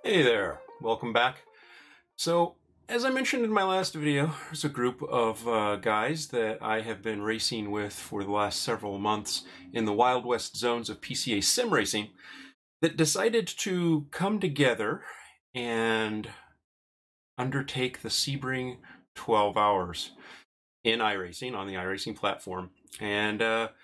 Hey there, welcome back. So, as I mentioned in my last video, there's a group of guys that I have been racing with for the last several months in the Wild West zones of PCA sim racing that decided to come together and undertake the Sebring 12 hours in iRacing on the iRacing platform. And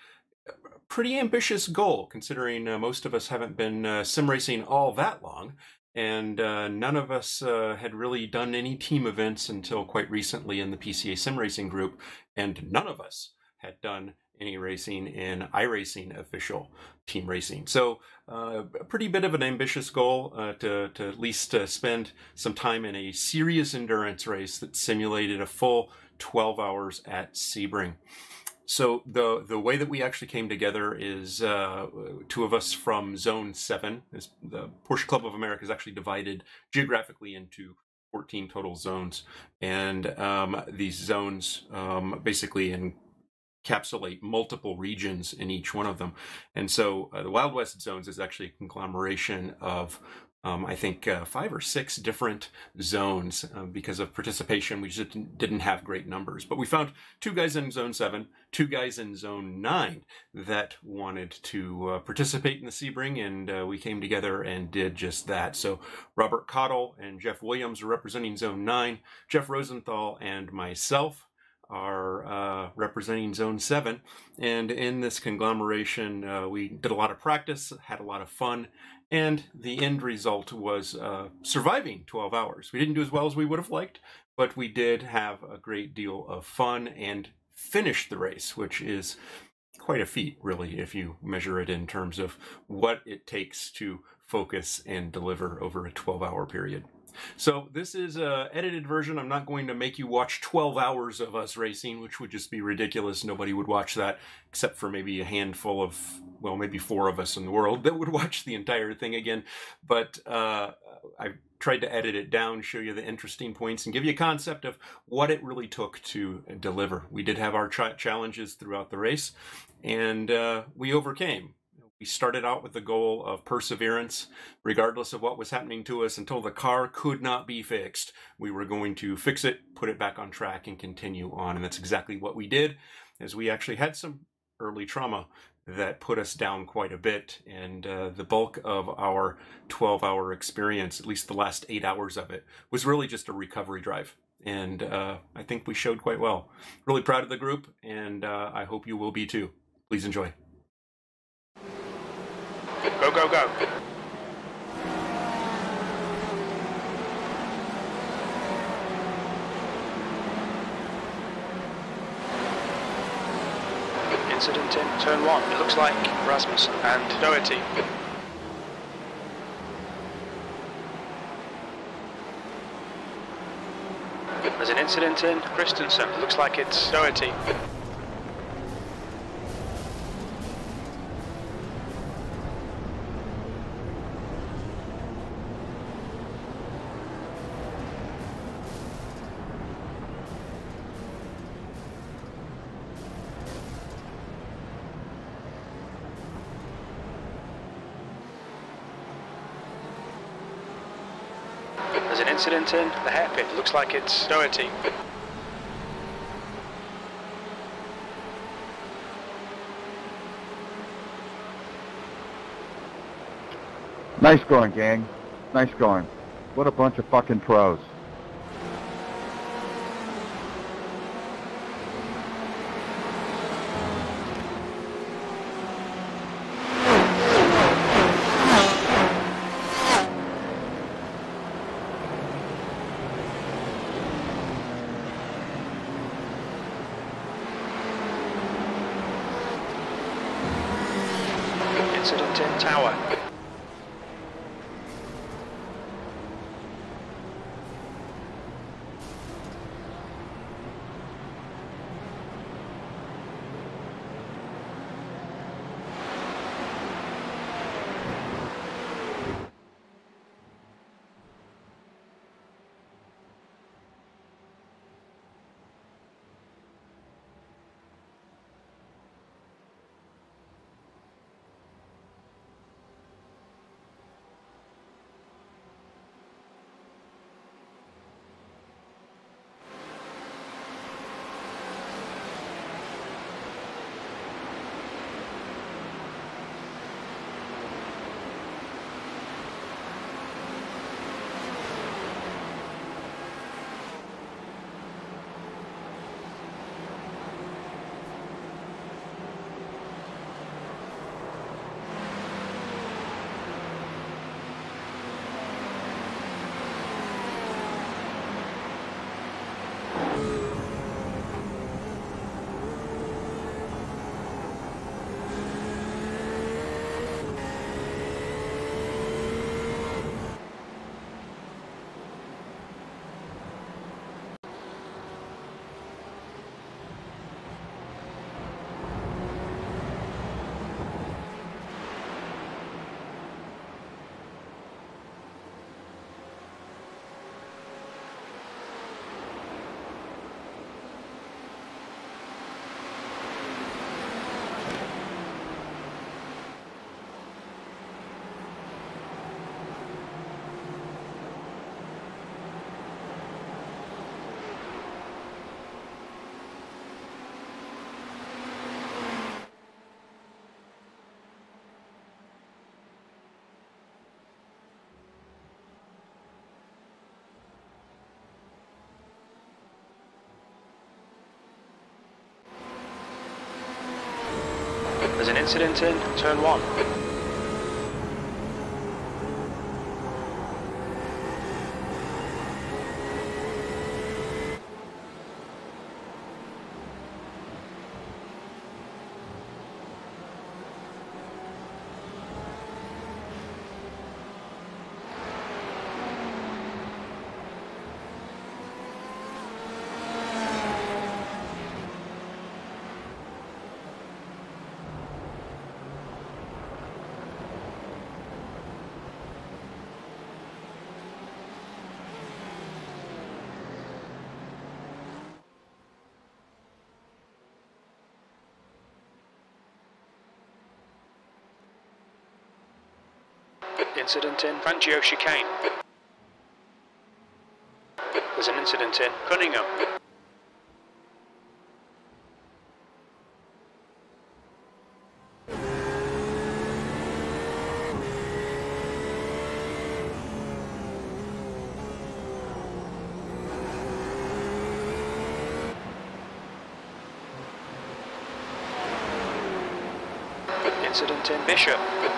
pretty ambitious goal, considering most of us haven't been sim racing all that long. And none of us had really done any team events until quite recently in the PCA sim racing group, and none of us had done any racing in iRacing official team racing. So a pretty bit of an ambitious goal to at least spend some time in a serious endurance race that simulated a full 12 hours at Sebring. So the way that we actually came together is two of us from Zone 7. The Porsche Club of America is actually divided geographically into 14 total zones. And these zones basically encapsulate multiple regions in each one of them. And so the Wild West zones is actually a conglomeration of I think 5 or 6 different zones. Because of participation, we just didn't have great numbers. But we found 2 guys in Zone 7, 2 guys in Zone 9 that wanted to participate in the Sebring, and we came together and did just that. So Robert Cottle and Jeff Williams are representing Zone 9, Jeff Rosenthal and myself are representing Zone 7, and in this conglomeration we did a lot of practice, had a lot of fun, and the end result was surviving 12 hours. We didn't do as well as we would have liked, but we did have a great deal of fun and finished the race, which is quite a feat, really, if you measure it in terms of what it takes to focus and deliver over a 12-hour period. So this is an edited version. I'm not going to make you watch 12 hours of us racing, which would just be ridiculous. Nobody would watch that, except for maybe a handful of, well, maybe 4 of us in the world that would watch the entire thing again. But I tried to edit it down, show you the interesting points, and give you a concept of what it really took to deliver. We did have our challenges throughout the race, and we overcame. We started out with the goal of perseverance, regardless of what was happening to us, until the car could not be fixed. We were going to fix it, put it back on track, and continue on. And that's exactly what we did, as we actually had some early trauma that put us down quite a bit. And the bulk of our 12-hour experience, at least the last 8 hours of it, was really just a recovery drive. And I think we showed quite well. Really proud of the group, and I hope you will be too. Please enjoy. Go, go, go. Incident in turn 1. It looks like Rasmussen and Doherty. There's an incident in Christensen. It looks like it's Doherty. There's an incident in the hairpin. Looks like it's Doherty. Nice going, gang. Nice going. What a bunch of fucking pros. Incident in Tower. There's an incident in turn 1. Incident in Fangio chicane. There's an incident in Cunningham. Incident in Bishop.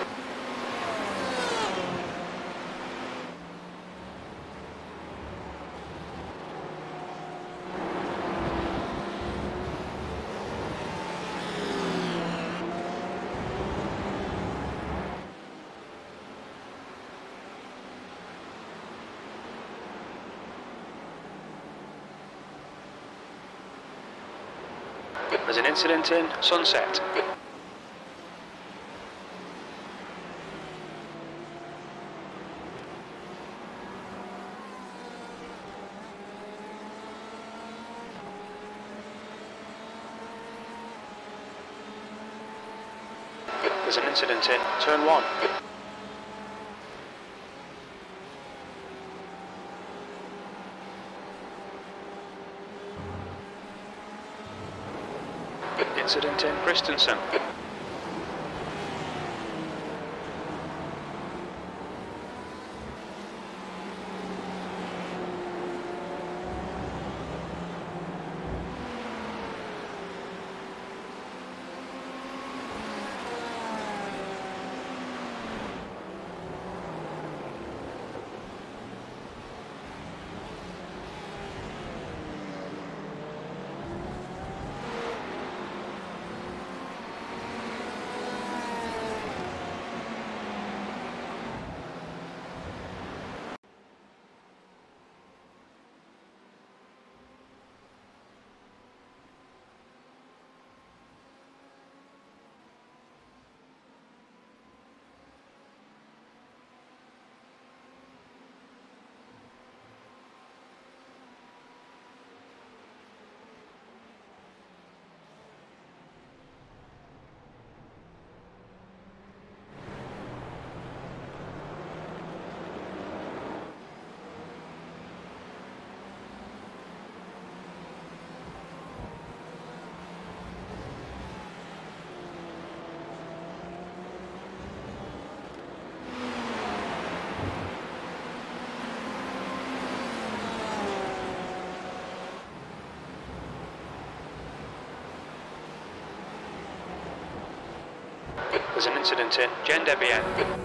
There's an incident in Sunset. There's an incident in turn 1. Incident in Christensen. There's an incident in Gendebien.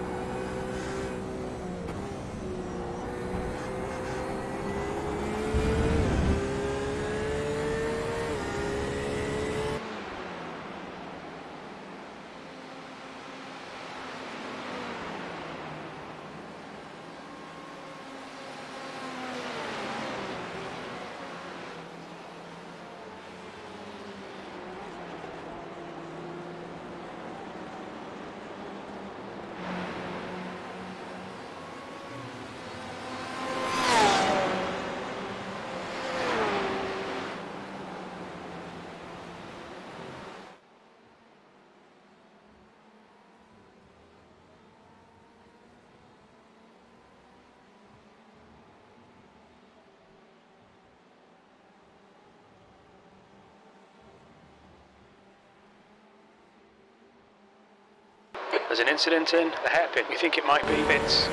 There's an incident in the hairpin. We think it might be Vince.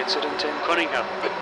incident in Cunningham.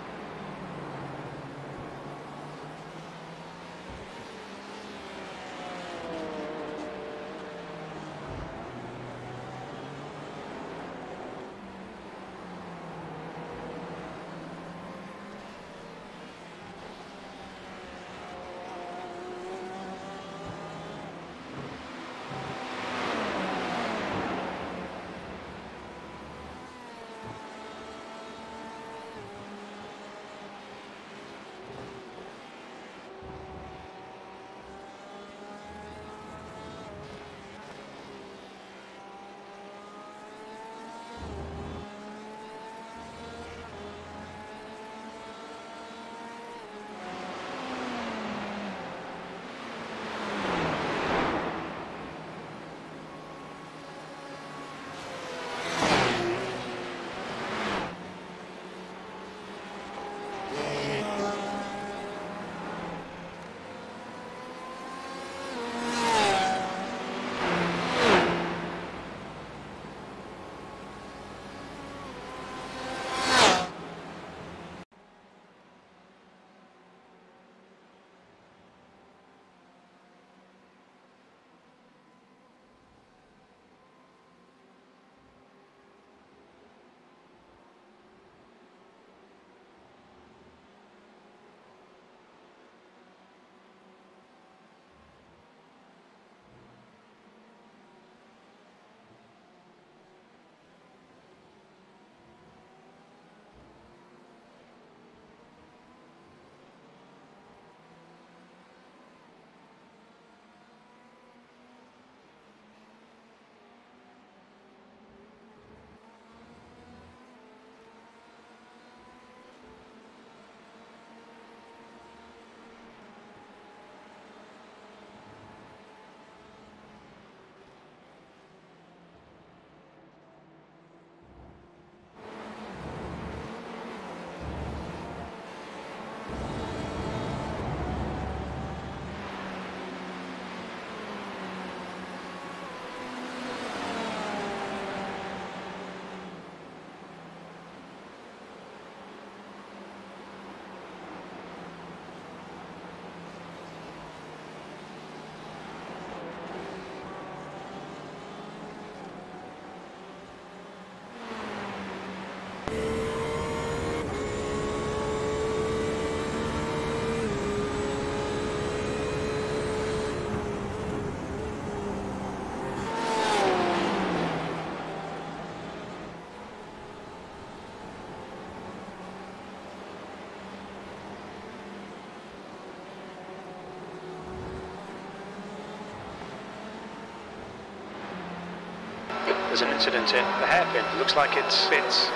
There's an incident in the hairpin. Looks like it fits.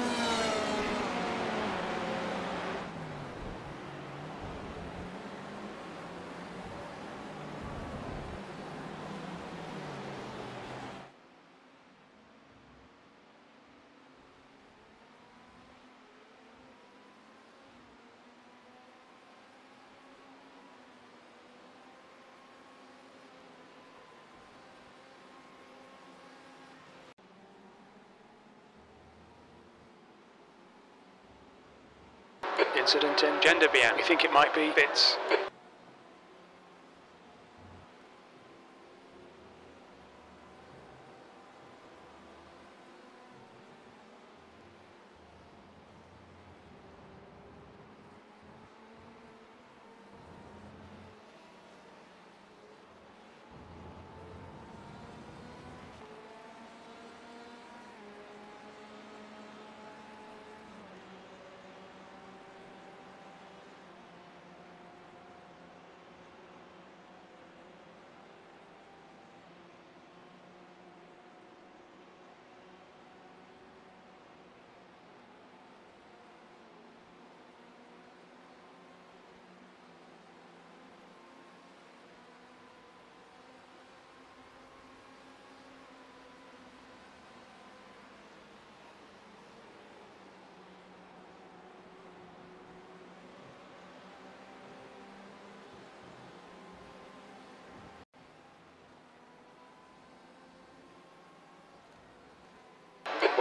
Incident in gender beyond. We think it might be bits.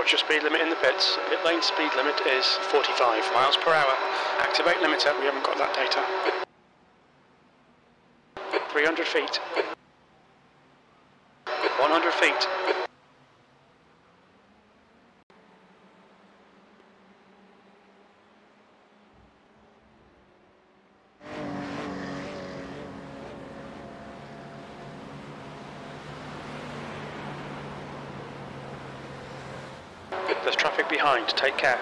What's your speed limit in the pits? Pit lane speed limit is 45 miles per hour. Activate limiter, we haven't got that data. 300 feet. 100 feet. There's traffic behind, take care.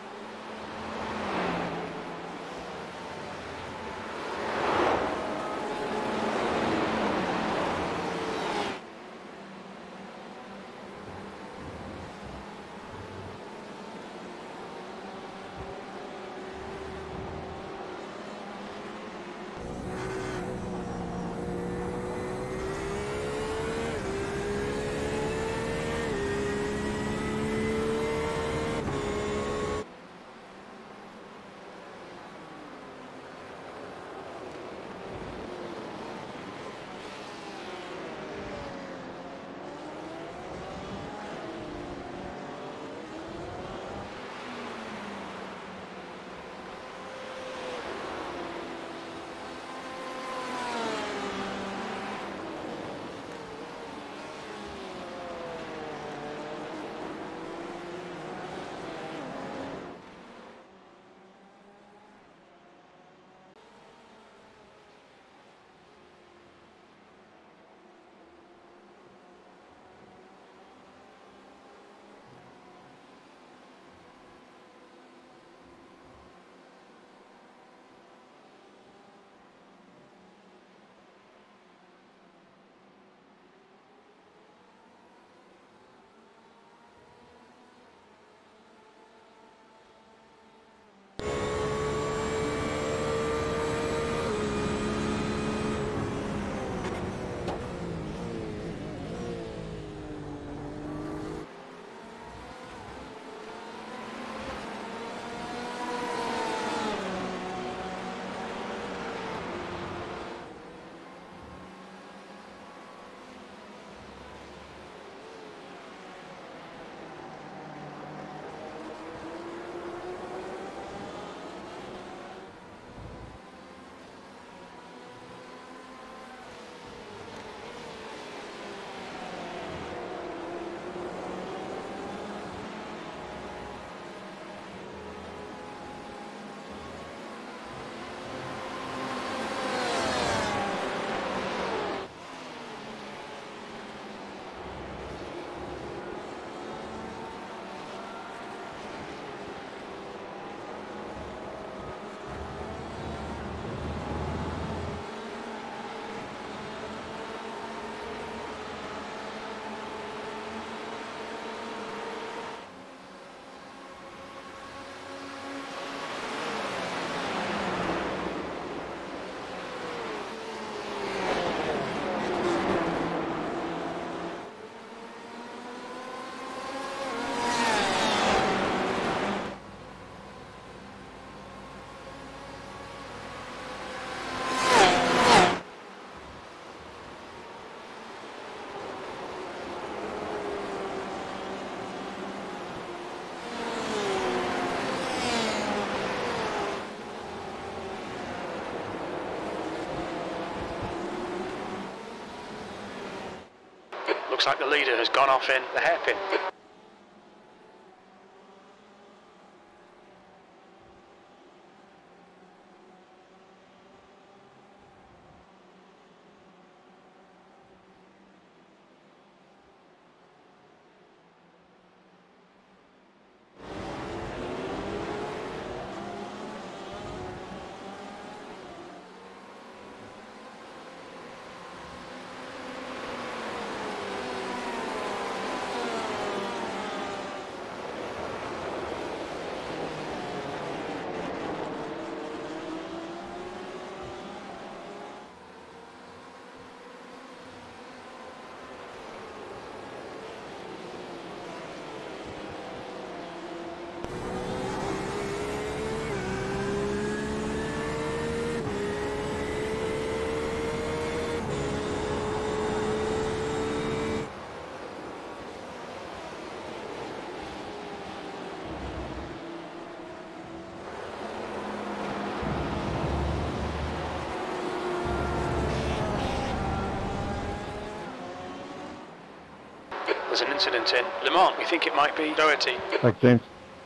Looks like the leader has gone off in the hairpin. There's an incident in Le Mans. We think it might be Doherty. Thanks, James.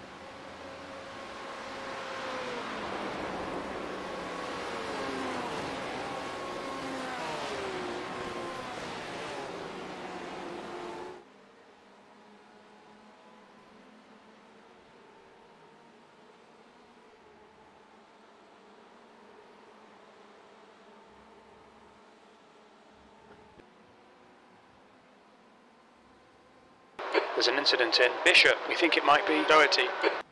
There's an incident in Bishop. We think it might be Doherty.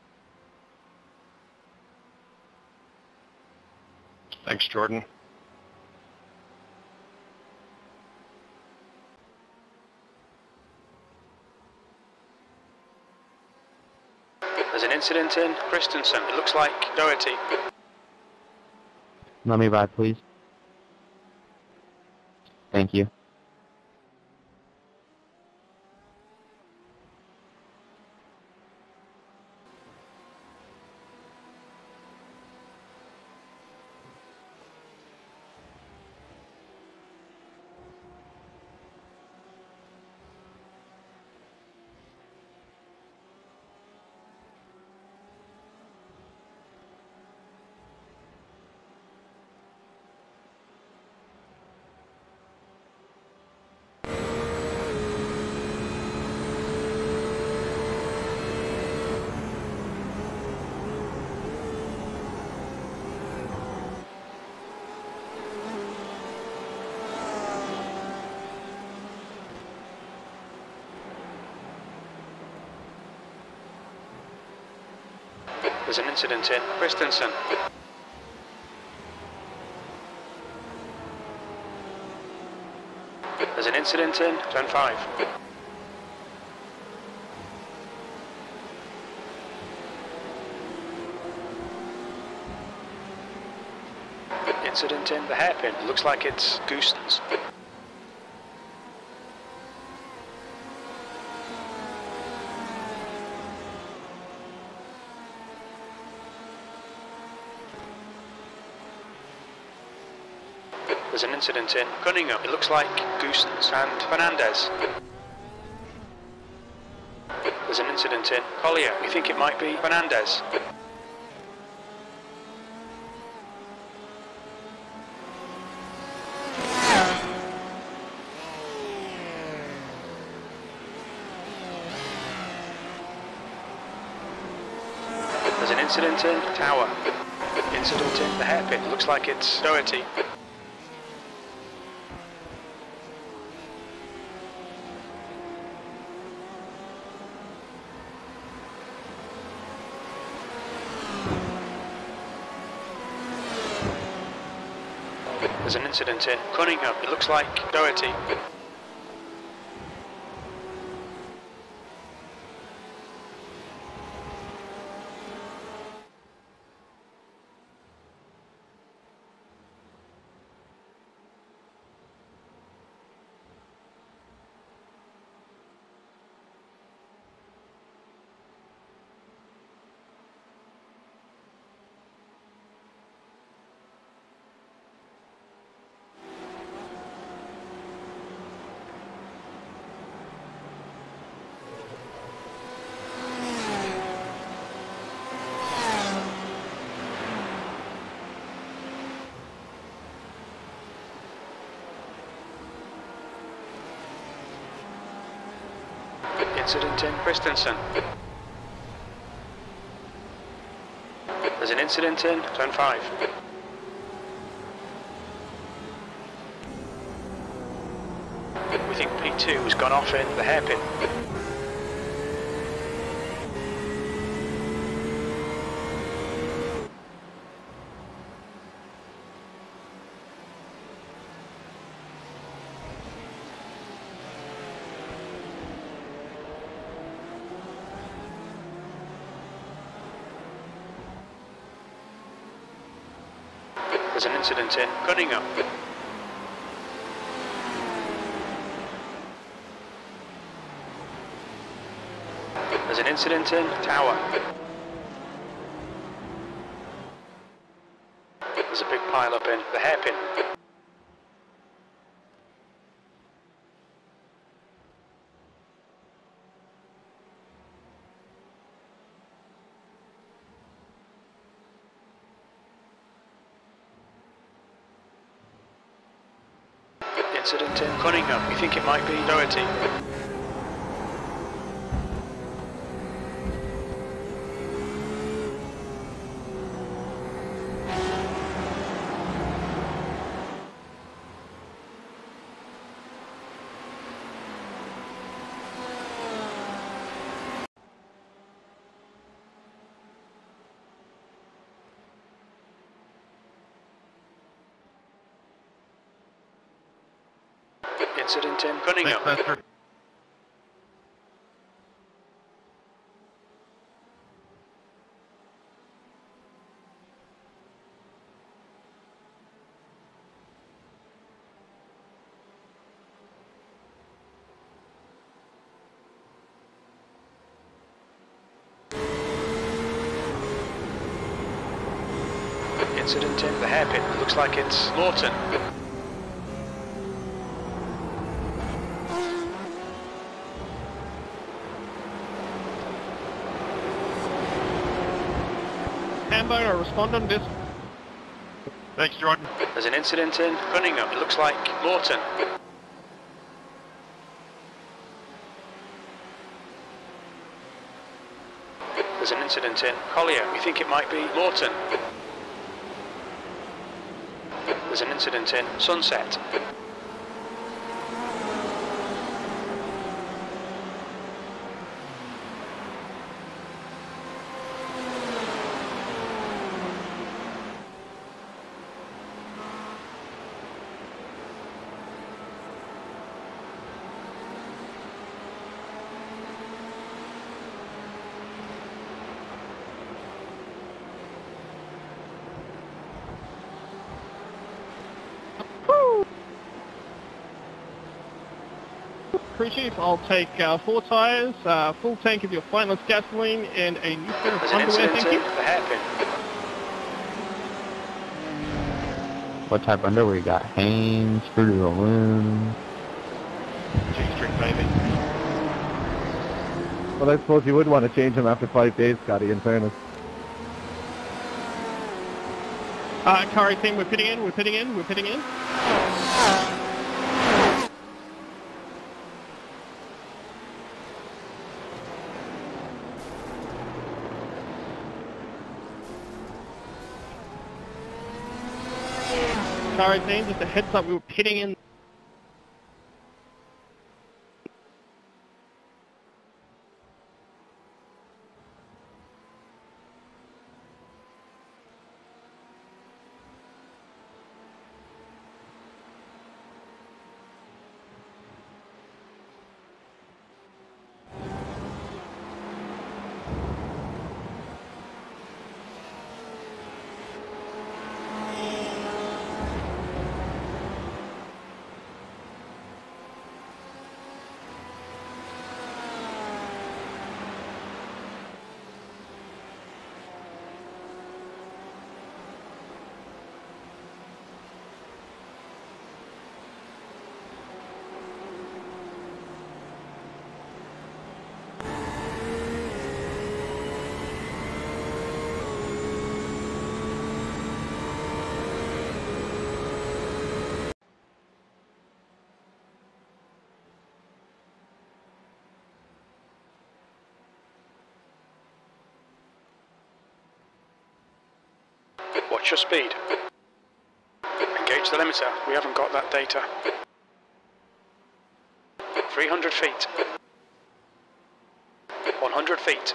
Thanks, Jordan. There's an incident in Christensen. It looks like Doherty. Let me by, please. Thank you. There's an incident in Christensen. There's an incident in Turn 5. Incident in the hairpin. It looks like it's Goosens. There's an incident in Cunningham. It looks like Goosens and Fernandez. There's an incident in Collier. We think it might be Fernandez. There's an incident in Tower. Incident in the hairpin. It looks like it's Doherty. There's an incident in Cunningham. It looks like Doherty. Incident in Christensen. There's an incident in Turn 5. We think P2 has gone off in the hairpin. There's an incident in Cunningham. There's an incident in Tower. There's a big pile up in the hairpin. Incident in Cunningham. We think it might be Doherty. Incident in Cunningham. Incident in the hairpin. Looks like it's Lawton. Hambone, respond on this. Thanks, Jordan. There's an incident in Cunningham. It looks like Lawton. There's an incident in Collier. We think it might be Lawton. There's an incident in Sunset. Crew Chief, I'll take 4 tyres, full tank of your flightless gasoline, and a new pair of There's an underwear, incident thank in you. the hairpin. What type of underwear you got? Hanes, Fruit of the Loom. G-string, baby. Well, I suppose you would want to change them after 5 days, Scotty, in fairness. Car 18, we're pitting in, we're pitting in, we're pitting in. Car 18, just a heads up, we were pitting in. Watch your speed. Engage the limiter. We haven't got that data. 300 feet. 100 feet.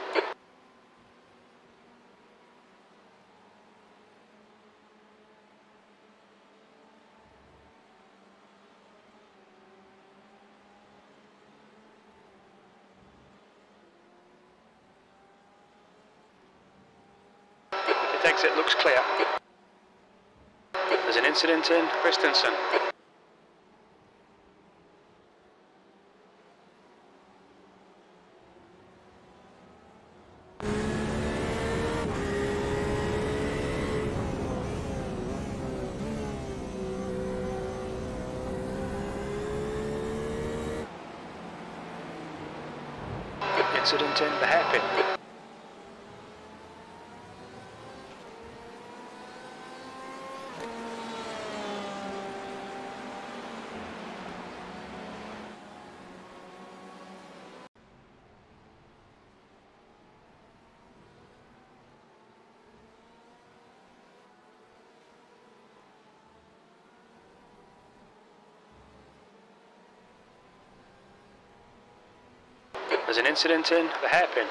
The exit looks clear. There's an incident in Christensen. Incident in the hairpin. There's an incident in the hairpin.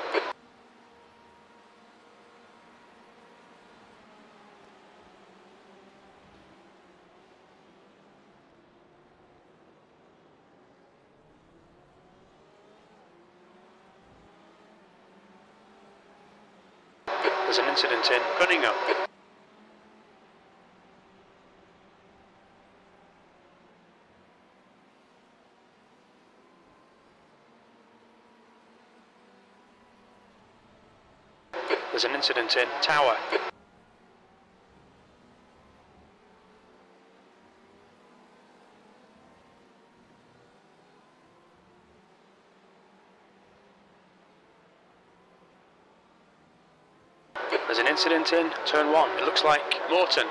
There's an incident in Cunningham. There's an incident in Tower. There's an incident in turn 1. It looks like Morton.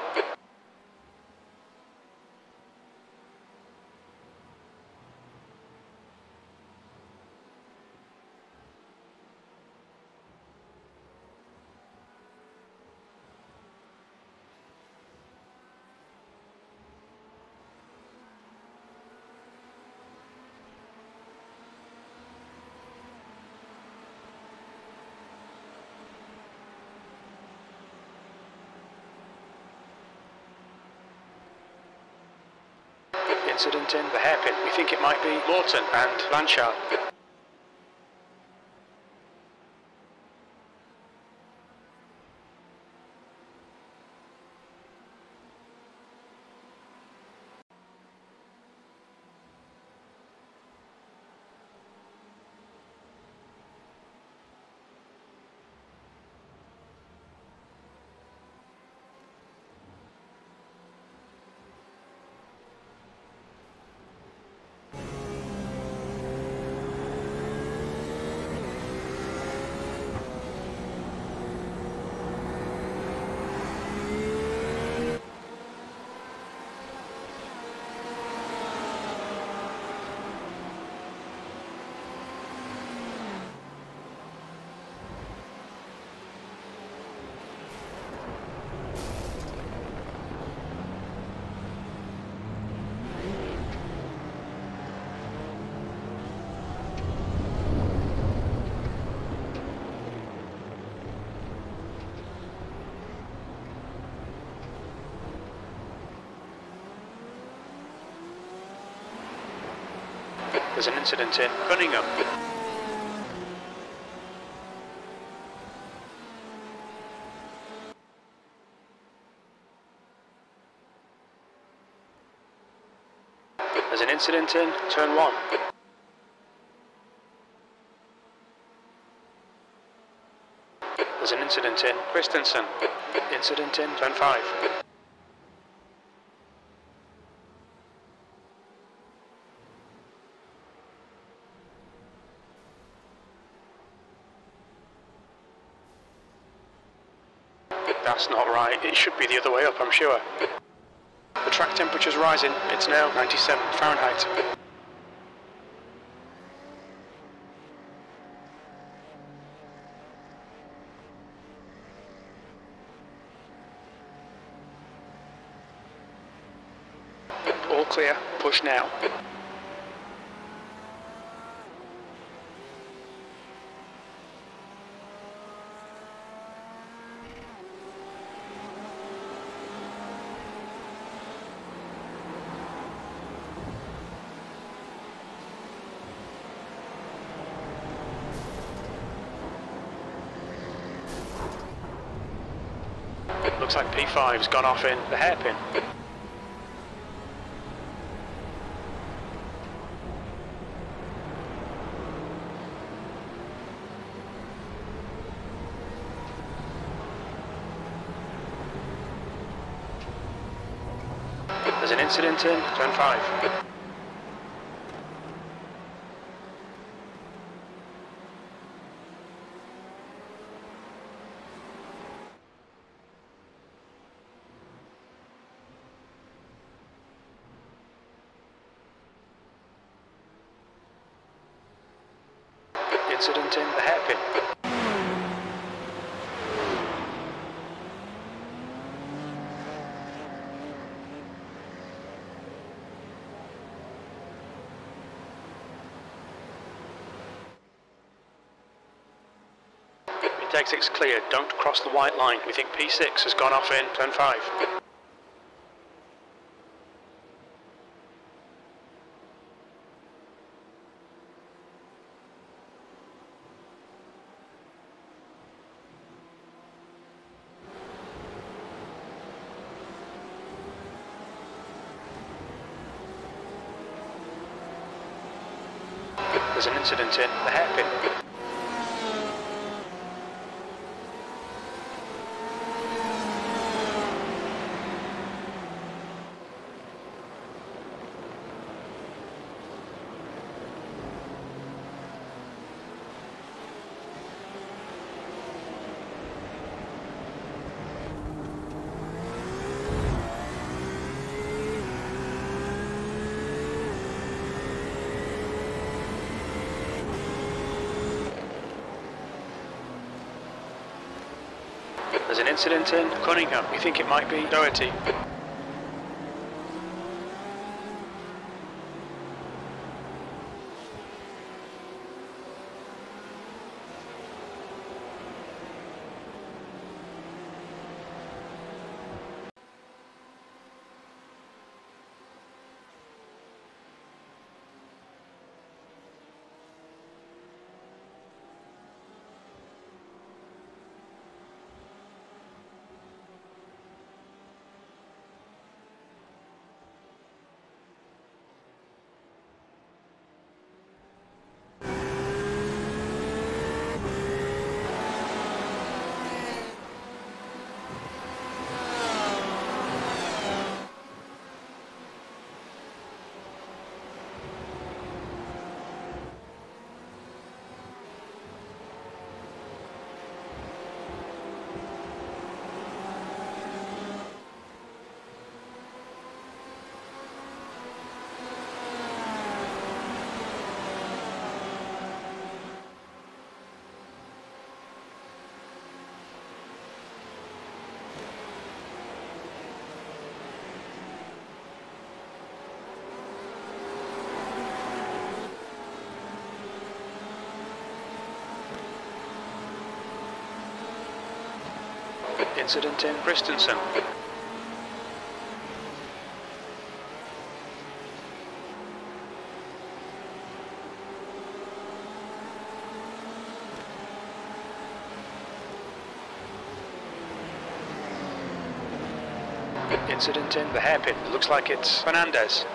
Incident in the hairpin. We think it might be Morton and Blanchard. There's an incident in Cunningham. There's an incident in turn 1. There's an incident in Christensen. Incident in turn 5. That's not right. It should be the other way up, I'm sure. The track temperature's rising. It's now 97 Fahrenheit. All clear. Push now. Looks like P5's gone off in the hairpin. There's an incident in turn 5. Incident in the hairpin. Right exit's cleared, don't cross the white line. We think P6 has gone off in turn 5. There's an incident in the hairpin. There's an incident in Cunningham. We think it might be Doherty. Incident in Christensen. Incident in the hairpin. It looks like it's Fernandez.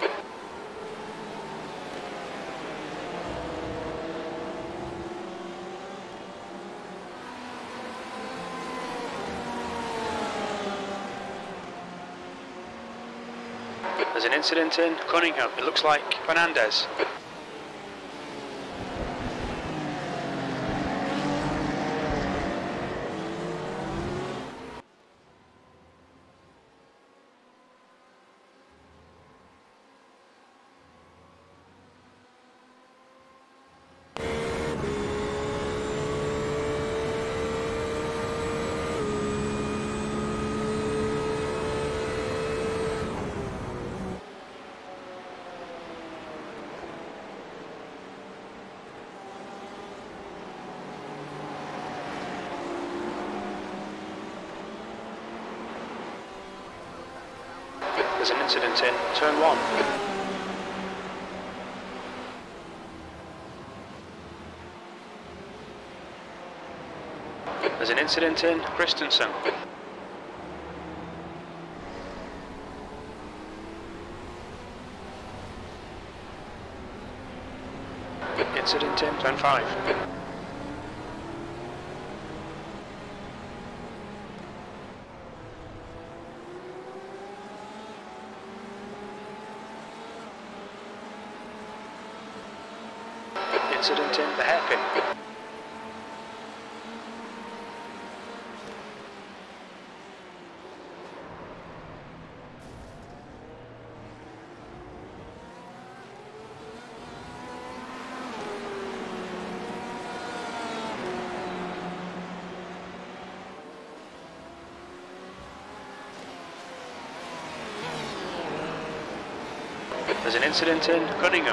There's an incident in Cunningham. It looks like Fernandez. There's an incident in turn 1. There's an incident in Christensen. Incident in turn 5. Incident in the hairpin. There's an incident in Cunningham.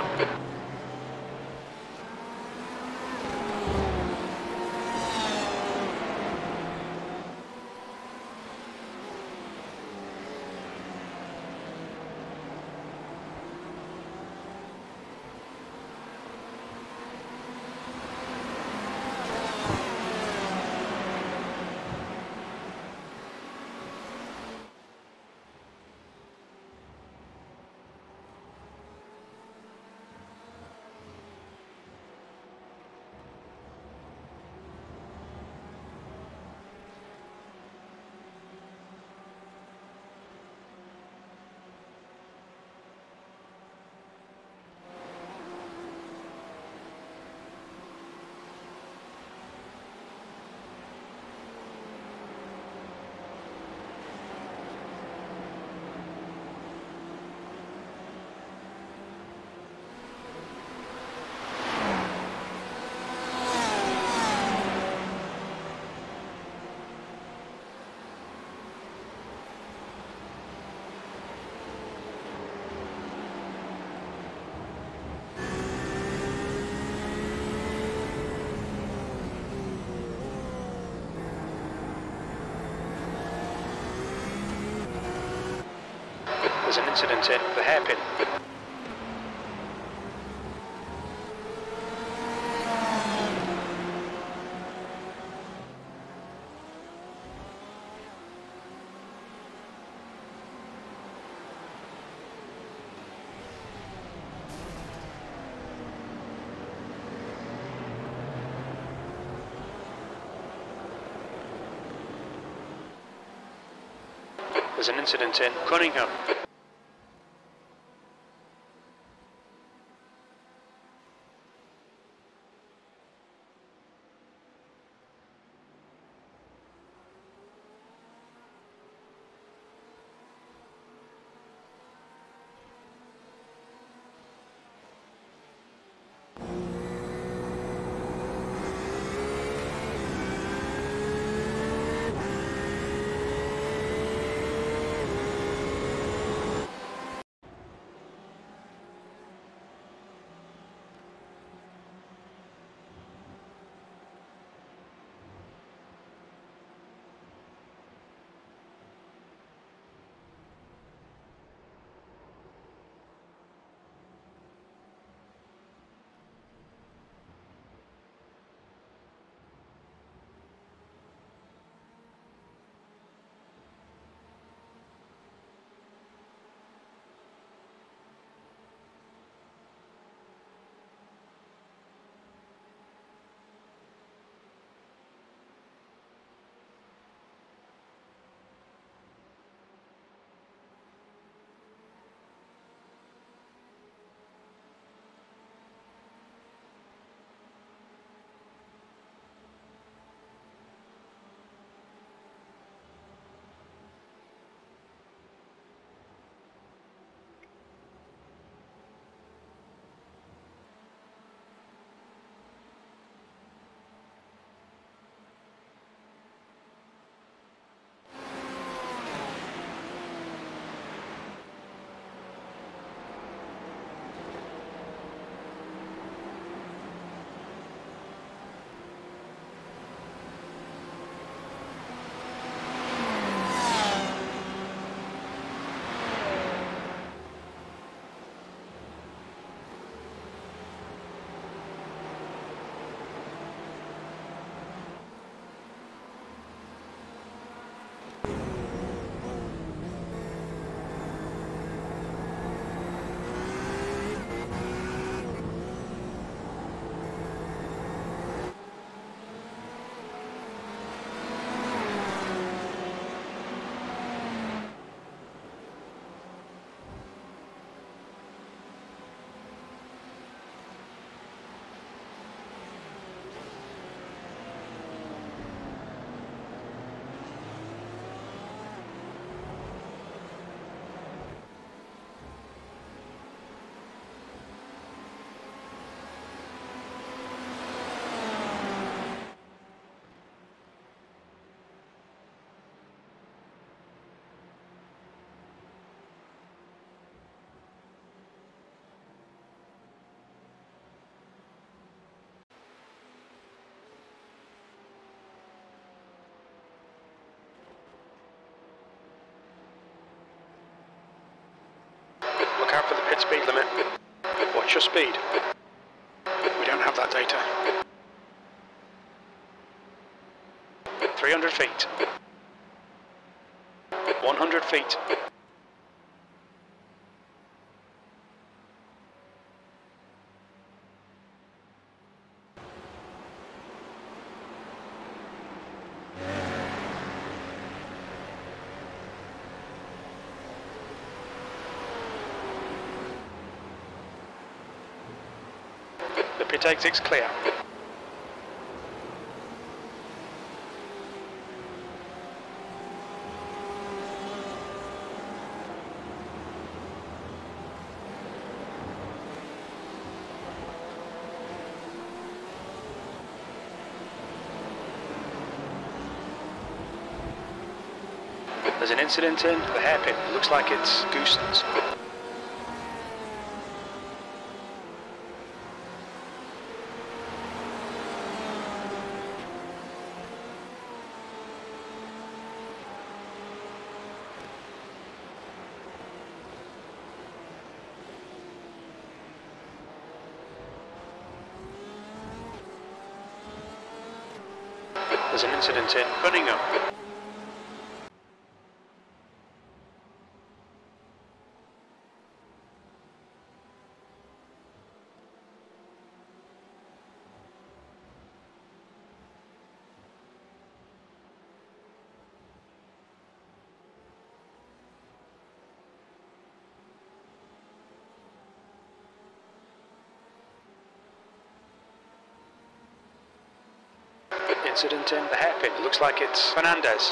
There's an incident in the hairpin. There's an incident in Cunningham. Look out for the pit speed limit. Watch your speed. We don't have that data. 300 feet. 100 feet. The pit exit's clear. There's an incident in the hairpin. Looks like it's Goosens. There's an incident in Cunningham. Incident in the hairpin. Looks like it's Fernandez.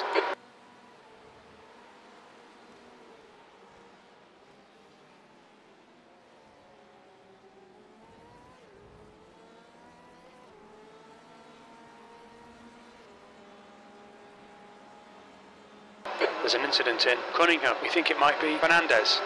There's an incident in Cunningham. We think it might be Fernandez.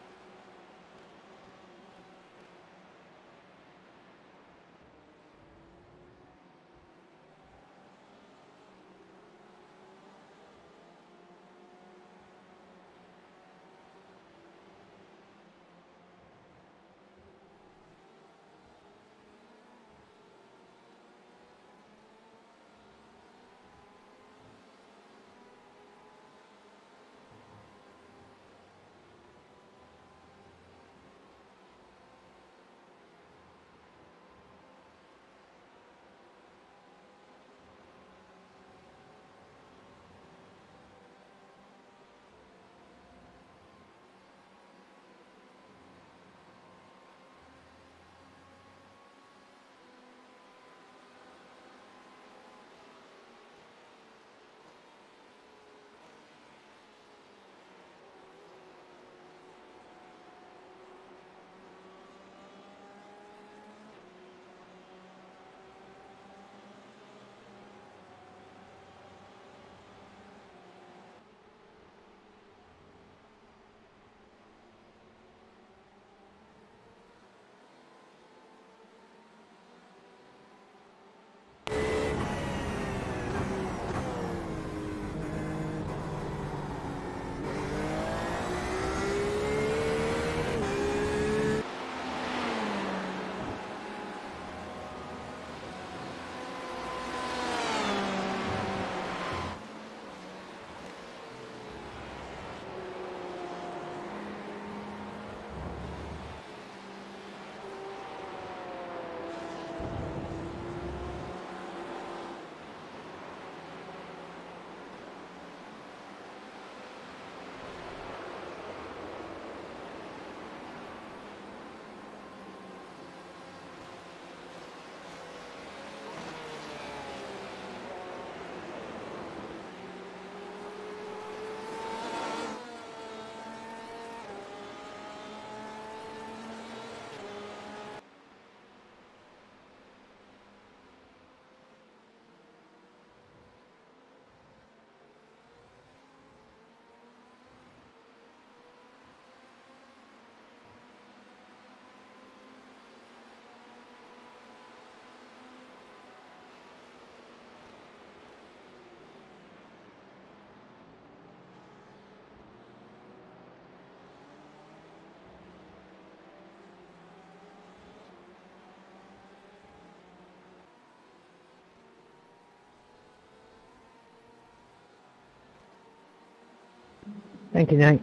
Thank you, Nate.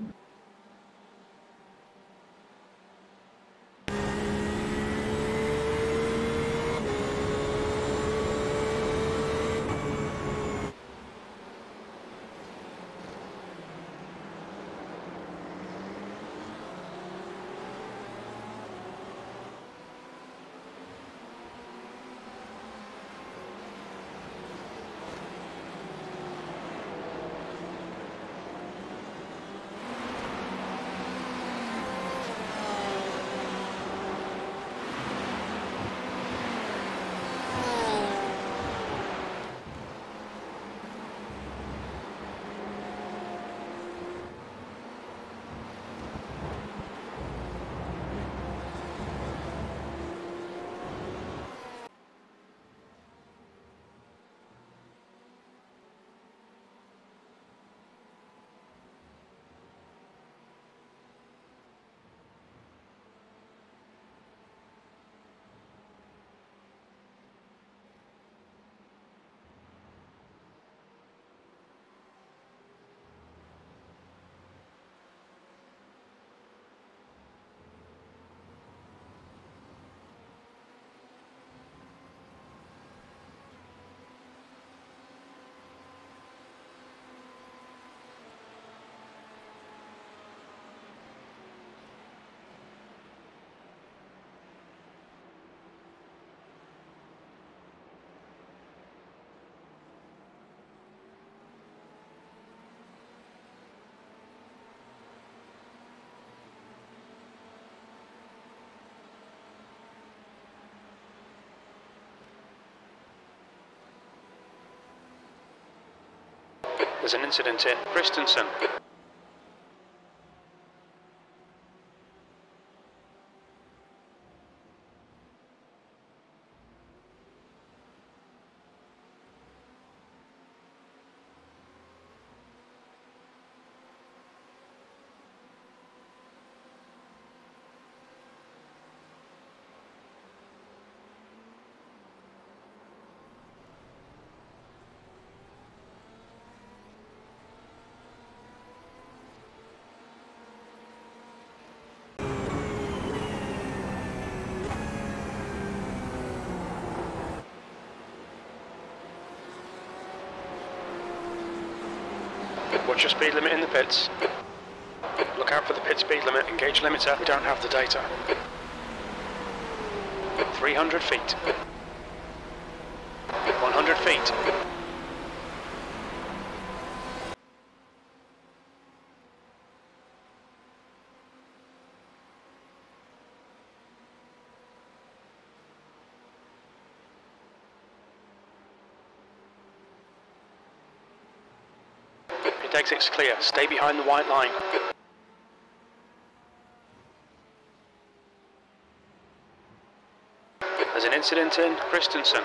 There's an incident in Christensen. Watch your speed limit in the pits. Look out for the pit speed limit. Engage limiter. We don't have the data. 300 feet. 100 feet. Pit exit's clear. Stay behind the white line. There's an incident in Christensen.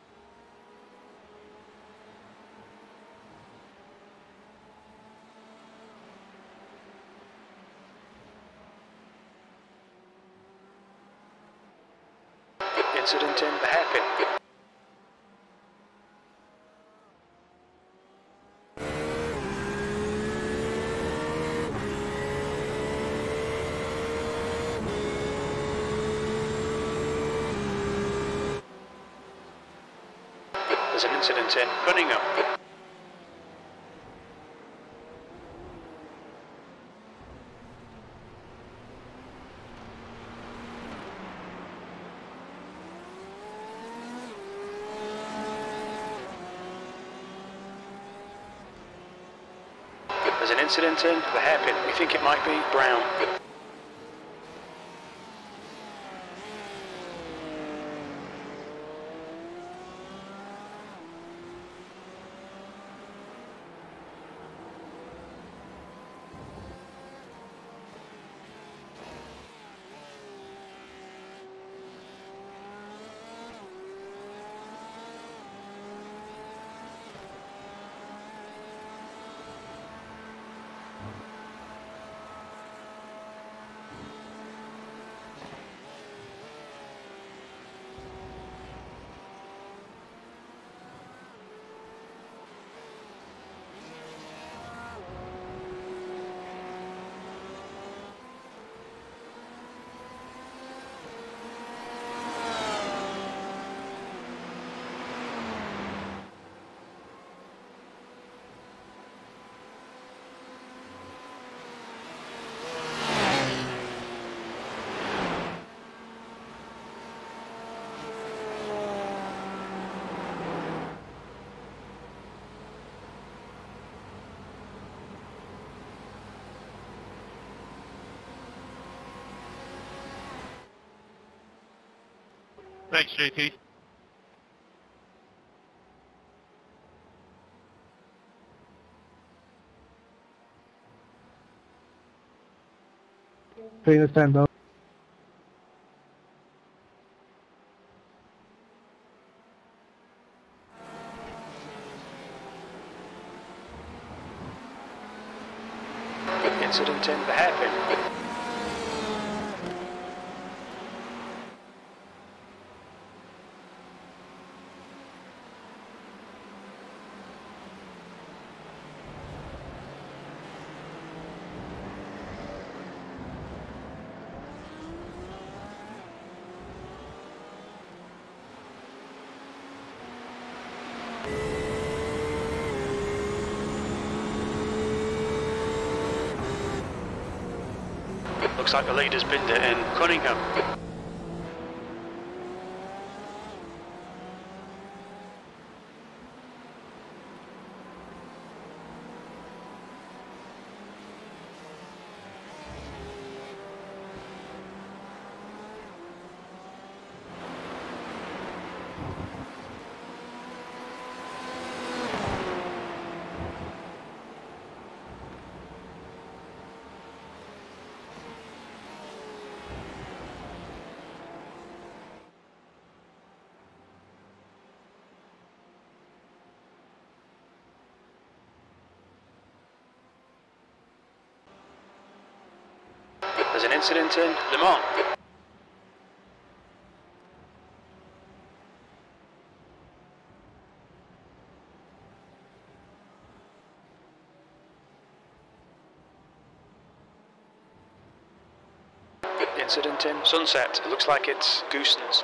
Incident in the hairpin. There's an incident in Cunningham. There's an incident in the hairpin. We think it might be Brown. Thanks, JT. Trainer stand up. Incident in the hairpin. Looks like the leader's binned it in Cunningham. There's an incident in Le Mans. Incident in Sunset. It looks like it's Goosens.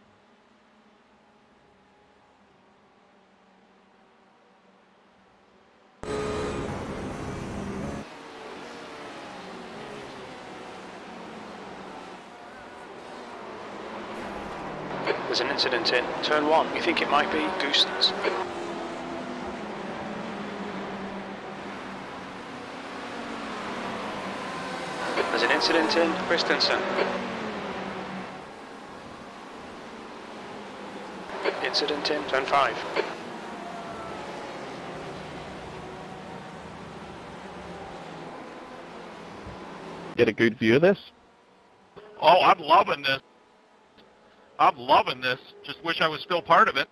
There's an incident in Turn 1. We think it might be Goosens. There's an incident in Christensen. Incident in Turn 5. Get a good view of this. Oh, I'm loving this. I'm loving this. Just wish I was still part of it.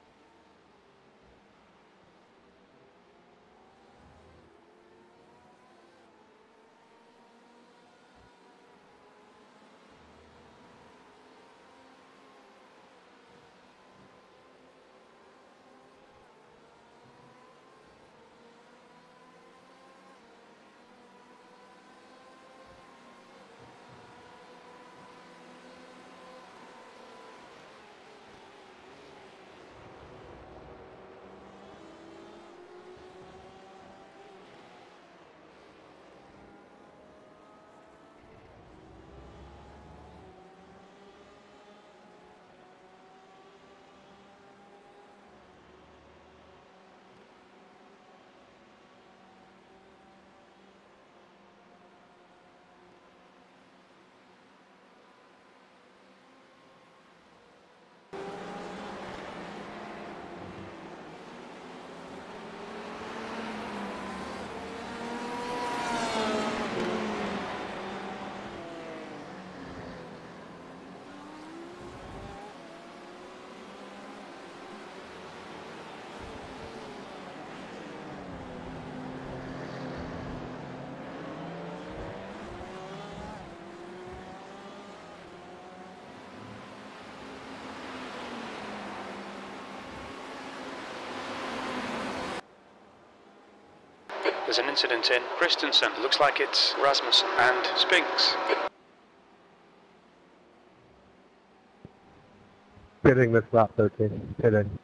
There's an incident in Christensen. It looks like it's Rasmussen and Spinks. Pitting this lap 13. Pitting.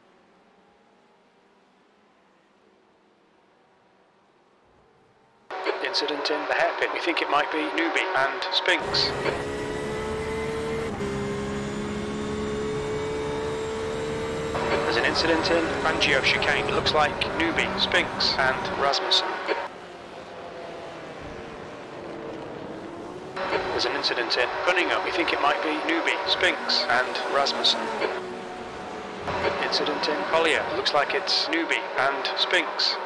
Incident in the hairpin. We think it might be Newby and Spinks. There's an incident in Fangio chicane. It looks like Newby, Spinks and Rasmussen. There's an incident in Cunningham. We think it might be Newby, Spinks and Rasmussen. Incident in Collier. It looks like it's Newby and Spinks.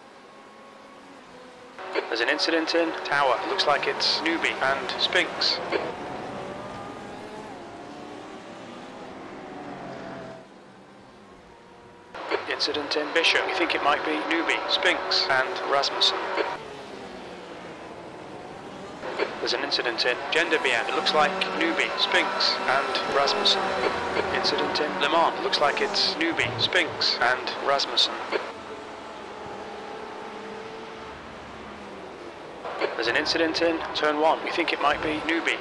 There's an incident in Tower. It looks like it's Newby and Spinks. Incident in Bishop. We think it might be Newby, Spinks and Rasmussen. There's an incident in Genderbien. It looks like Newby, Spinks and Rasmussen. Incident in Le Mans. It looks like it's Newby, Spinks and Rasmussen. There's an incident in Turn 1. We think it might be Newby.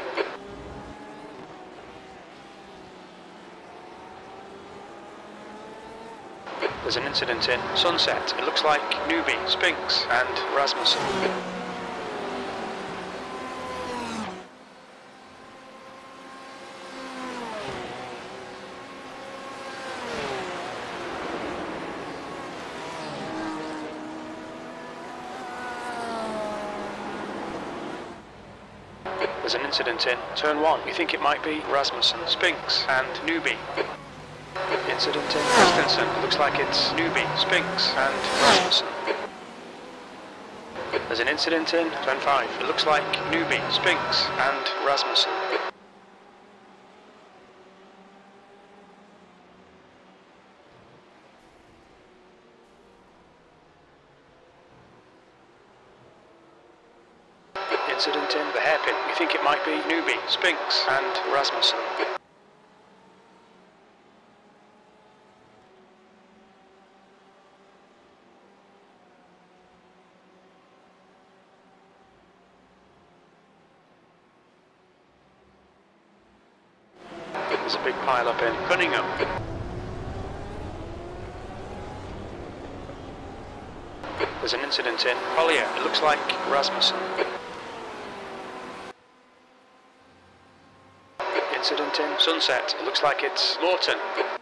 There's an incident in Sunset. It looks like Newby, Spinks and Rasmussen. There's an incident in Turn 1. We think it might be Rasmussen, Spinks and Newby. Incident in Christensen. It looks like it's Newby, Spinks and Rasmussen. There's an incident in Turn 5. It looks like Newby, Spinks and Rasmussen. Incident in the hairpin. We think it might be Newbie, Spinks and Rasmussen. There's a big pile up in Cunningham. There's an incident in Collier. It looks like Rasmussen. Incident in Sunset. It looks like it's Lawton.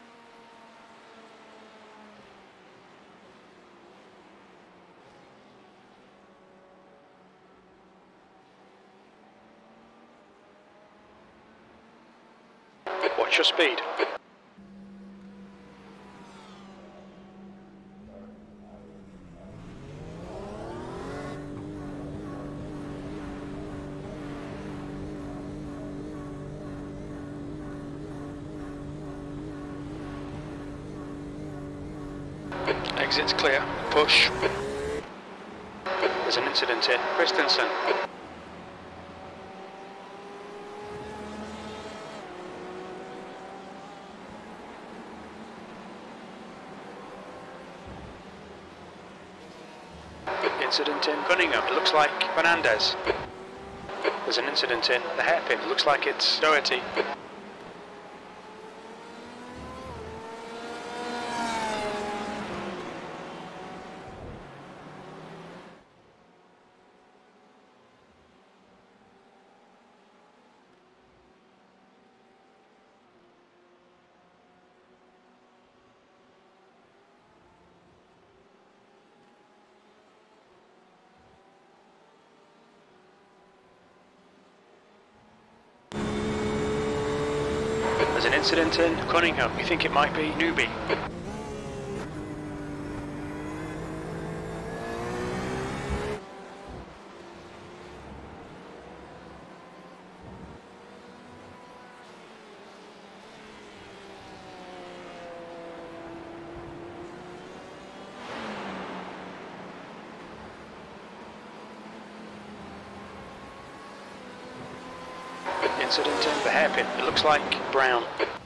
Watch your speed. Exit's clear. Push. There's an incident in Christensen. Incident in Cunningham. It looks like Fernandez. There's an incident in the hairpin. It looks like it's Doherty. There's an incident in Cunningham. We think it might be Newbie. Incident in the hairpin. It looks like Brown.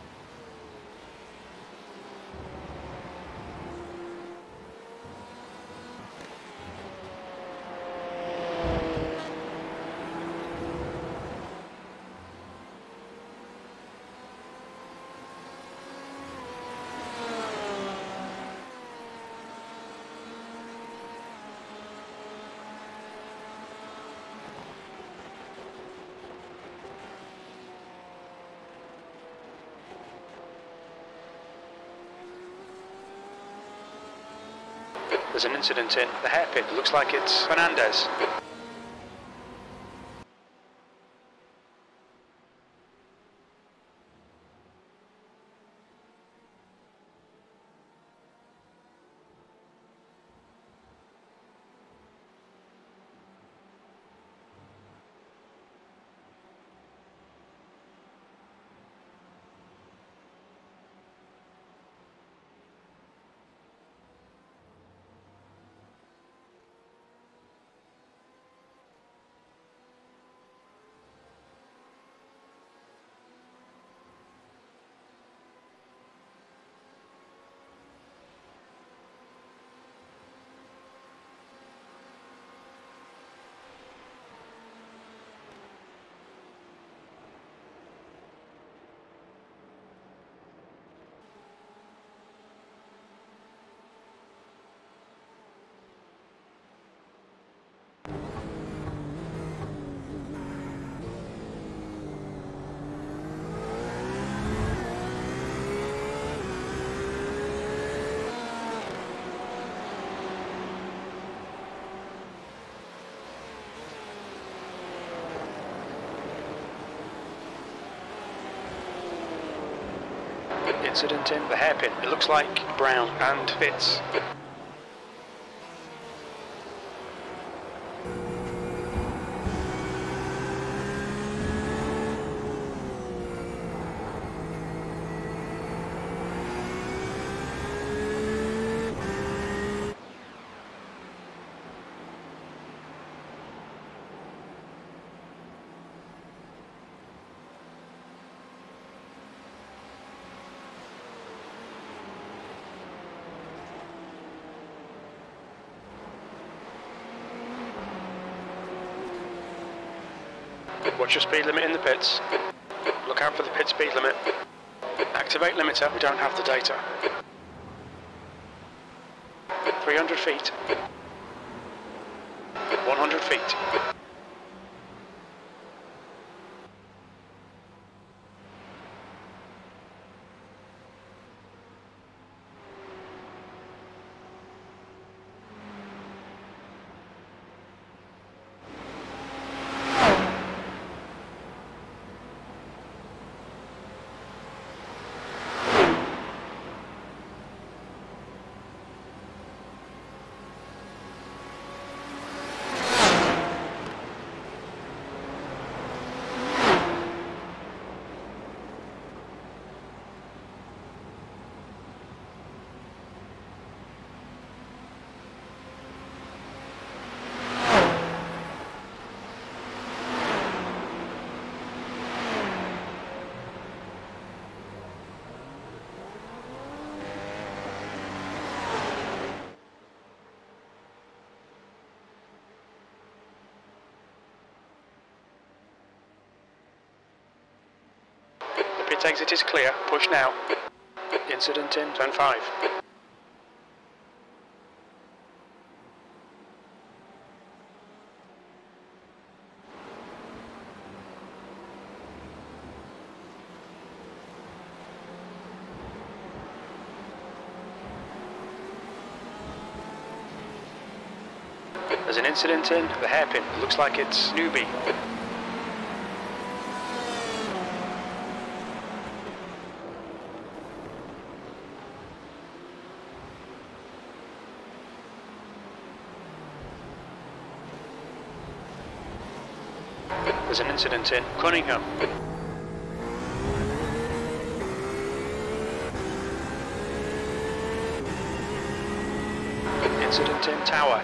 There's an incident in the hairpin. It looks like it's Fernandez. Incident in the hairpin. It looks like Brown and Fitz. Watch your speed limit in the pits. Look out for the pit speed limit. Activate limiter, we don't have the data. 300 feet. 100 feet. Pit exit is clear. Push now. Incident in turn 5. There's an incident in the hairpin. Looks like it's newbie. There's an incident in Cunningham. Incident in Tower.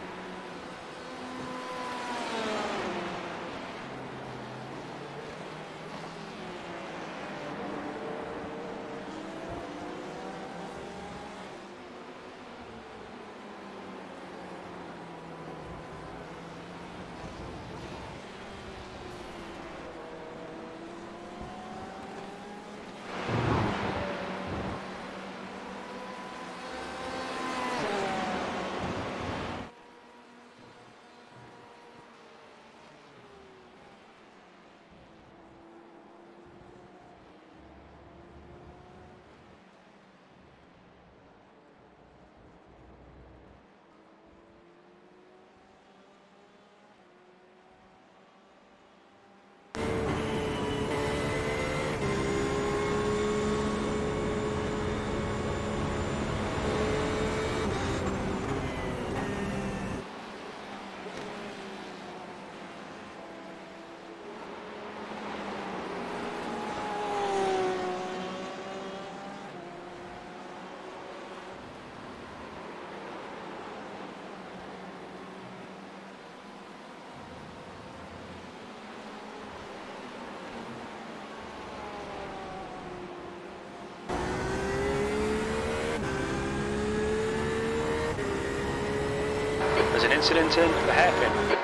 There's an incident in the hairpin.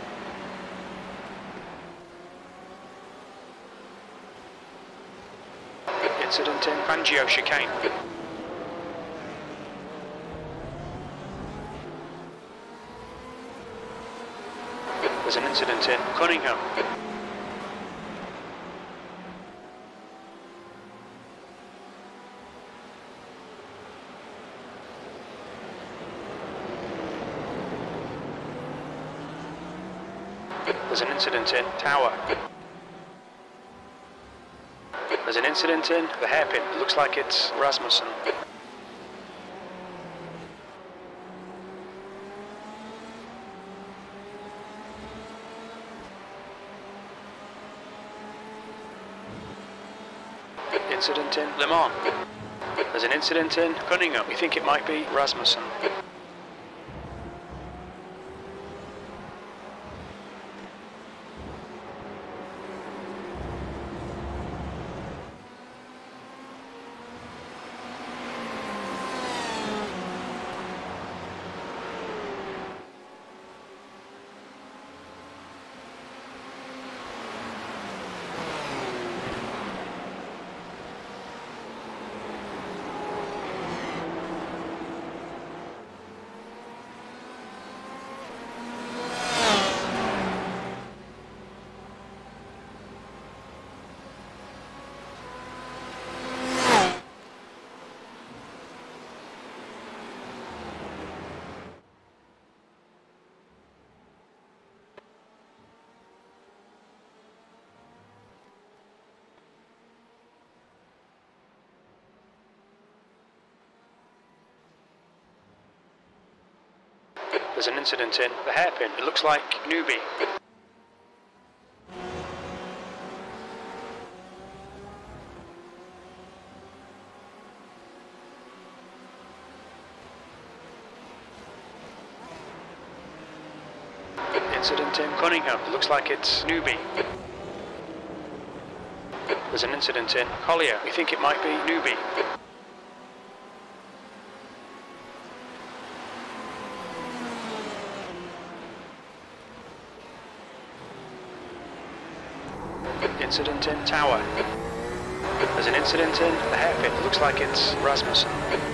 Incident in Fangio chicane. There's an incident in Cunningham. There's an incident in Tower. There's an incident in the hairpin. It looks like it's Rasmussen. Incident in Le Mans. There's an incident in Cunningham. We think it might be Rasmussen. There's an incident in the hairpin. It looks like newbie. Incident in Cunningham. It looks like it's newbie. There's an incident in Collier. We think it might be newbie. Incident in Tower. There's an incident in the hairpin. It looks like it's Rasmussen.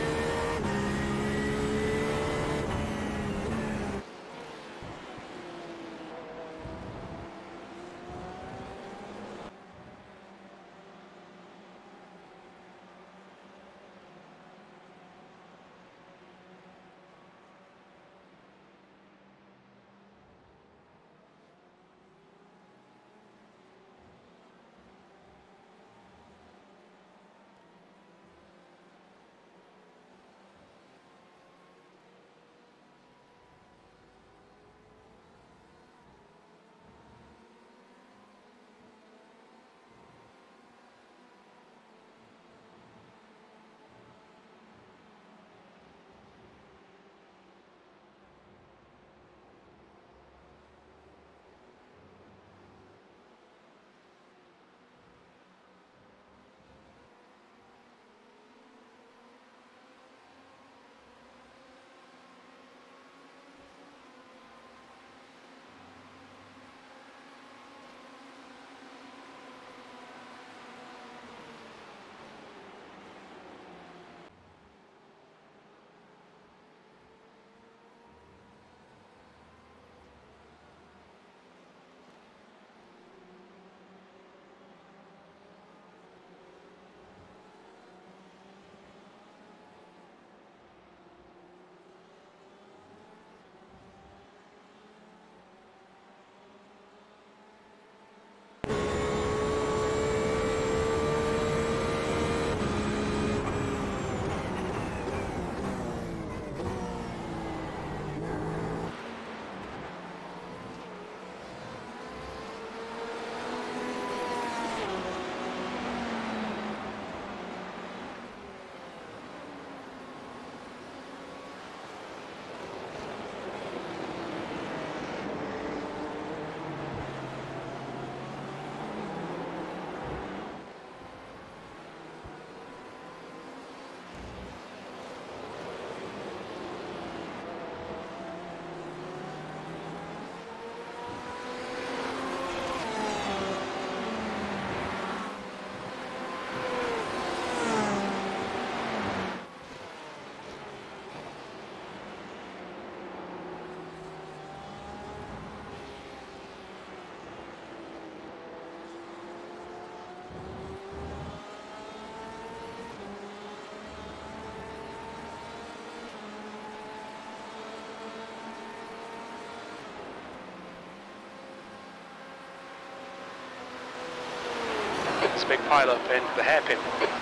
There's a big pile up in the hairpin.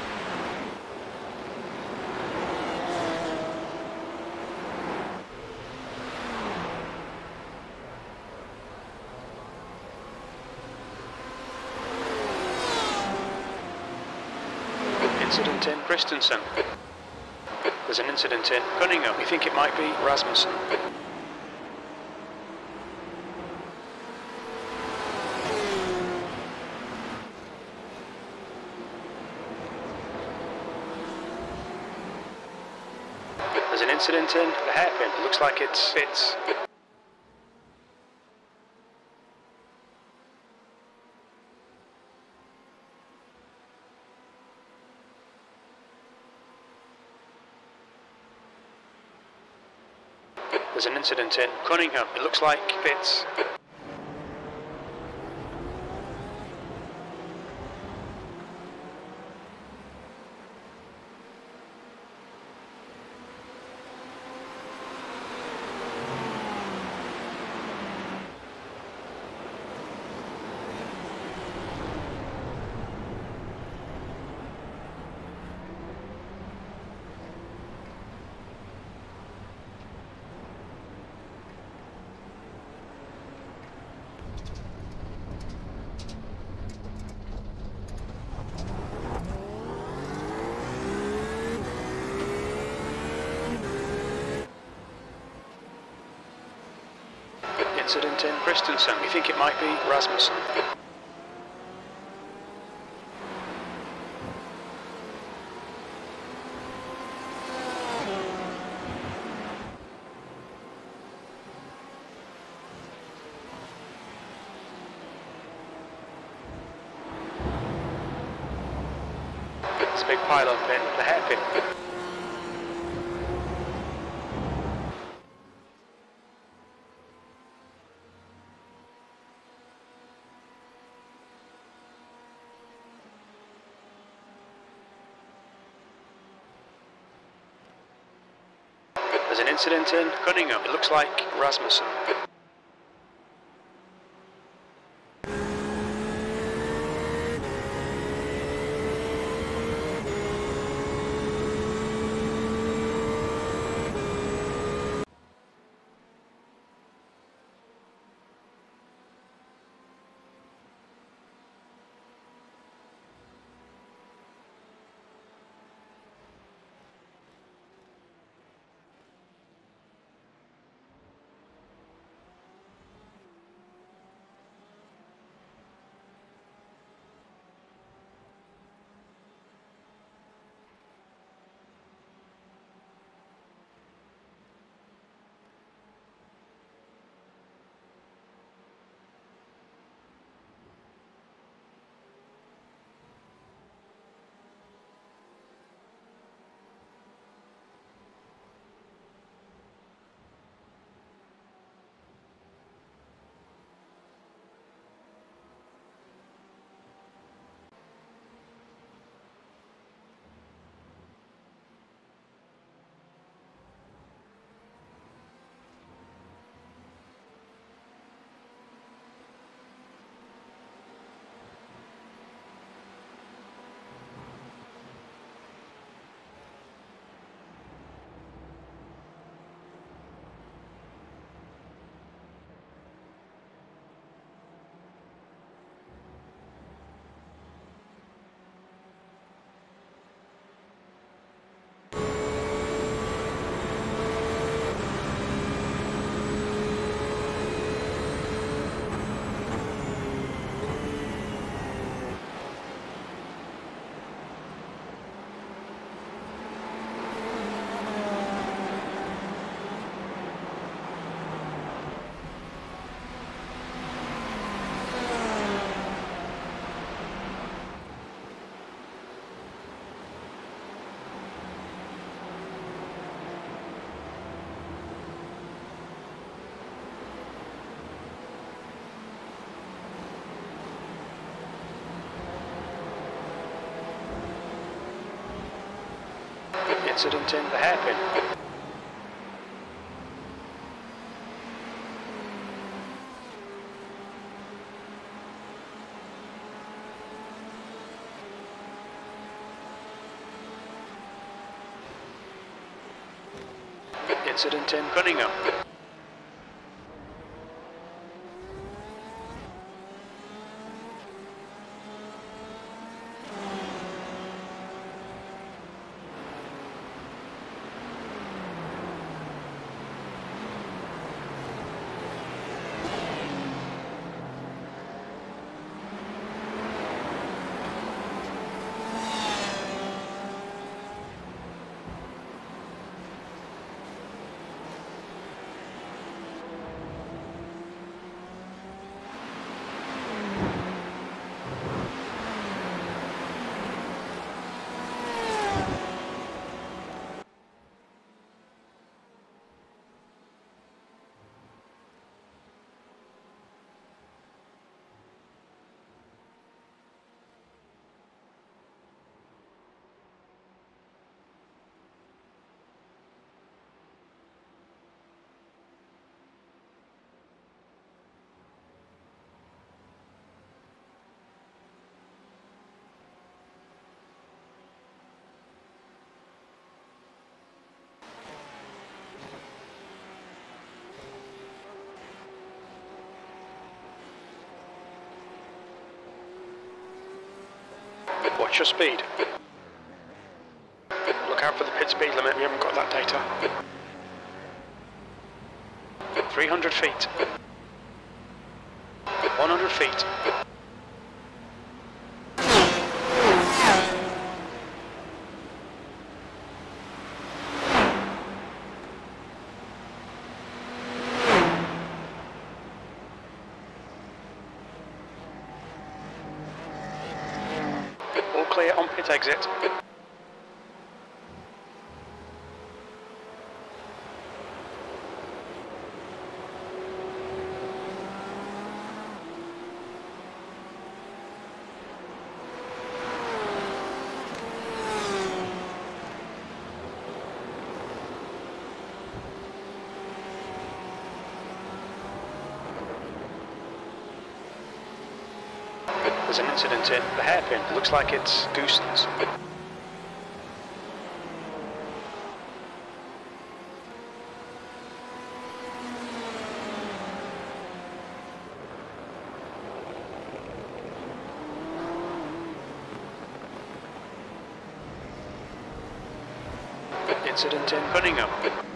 Incident in Christensen. There's an incident in Cunningham. We think it might be Rasmussen. There's an incident in the hairpin. It looks like it's Fitz. There's an incident in Cunningham. It looks like Fitz. Incident in Christensen. We think it might be Rasmussen. It's a big pile up in the hairpin. There's an incident in Cunningham. It looks like Rasmussen. Incident in the hairpin. Incident in Cunningham. Watch your speed. Look out for the pit speed limit, we haven't got that data. 300 feet. 100 feet. All clear on pit exit. There's an incident in the hairpin. It looks like it's Goosens. Incident in Cunningham.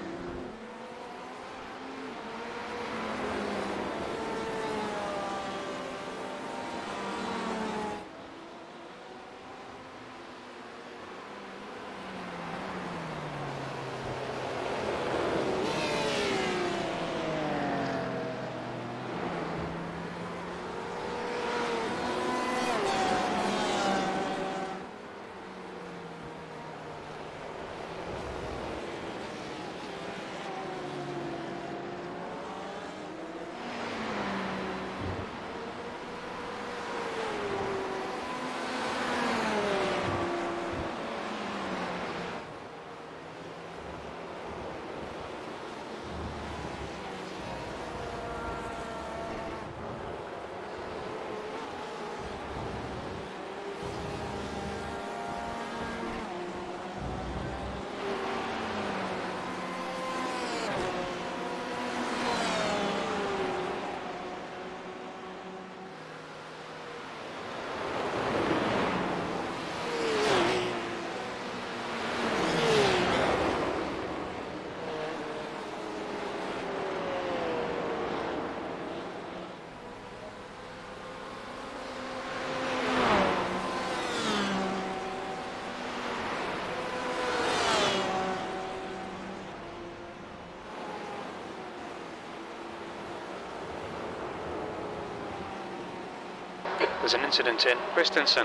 There's an incident in Christensen.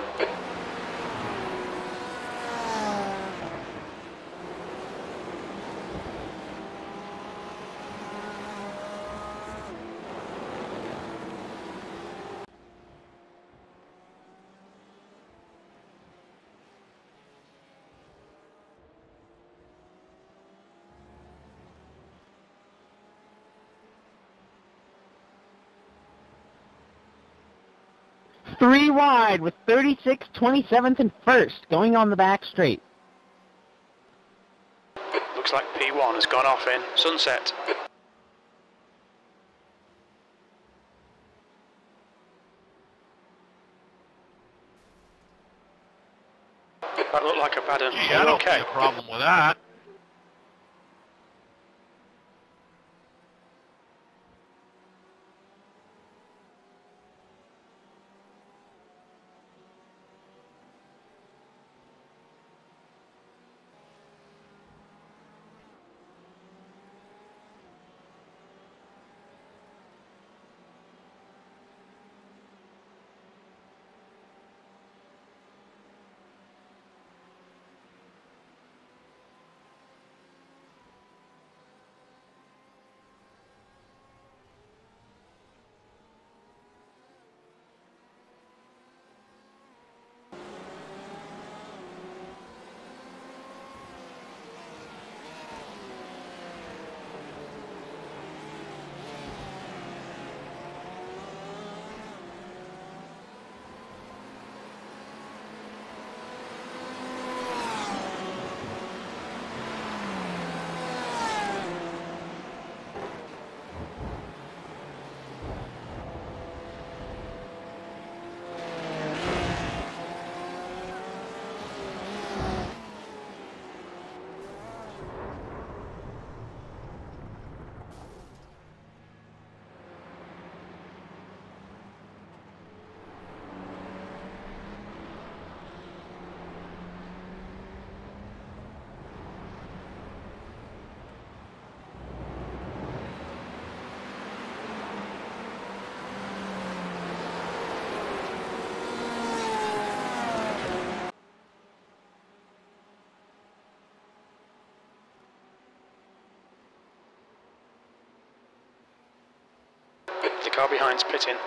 Three wide with 36, 27th, and 1st going on the back straight. Looks like P1 has gone off in Sunset. That looked like a bad one. Gee, I don't see a problem with that. Car behind's pitting.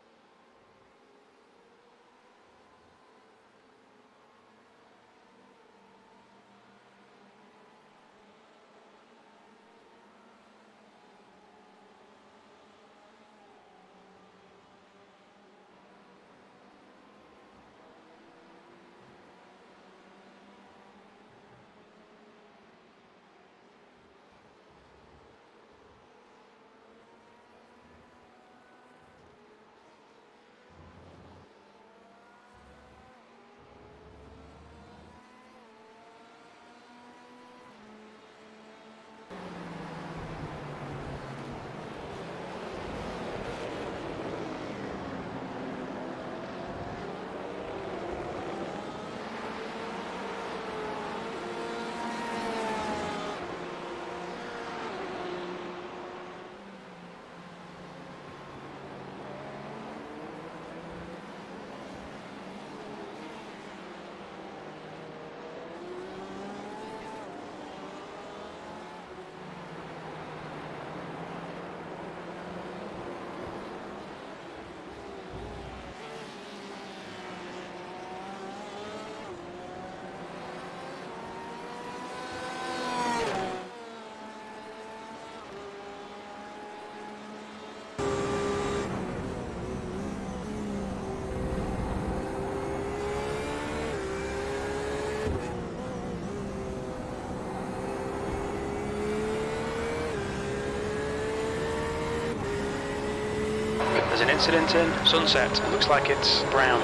There's an incident in Sunset. It looks like it's brown.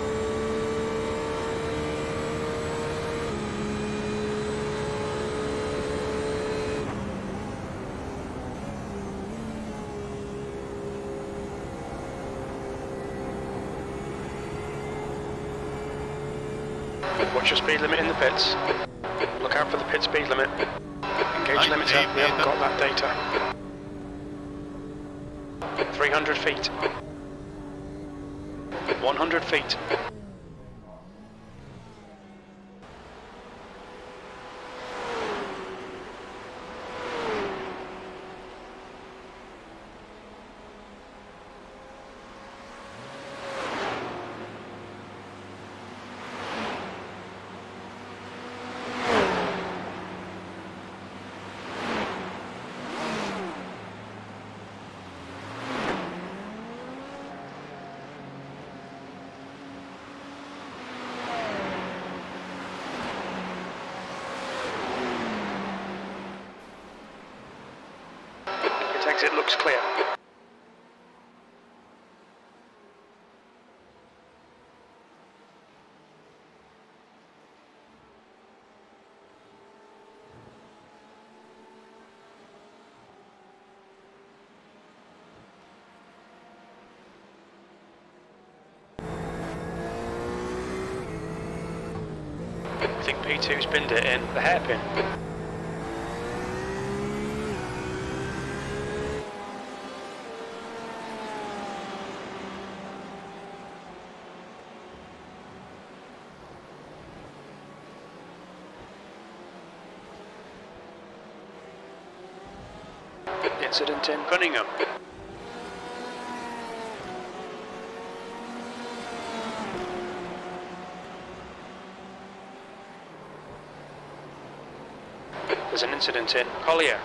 Watch your speed limit in the pits. Look out for the pit speed limit. Engage limiter. We haven't got that data. 300 feet. 100 feet. Exit looks clear. I think P2's pinned it in the hairpin. Incident in Cunningham. There's an incident in Collier.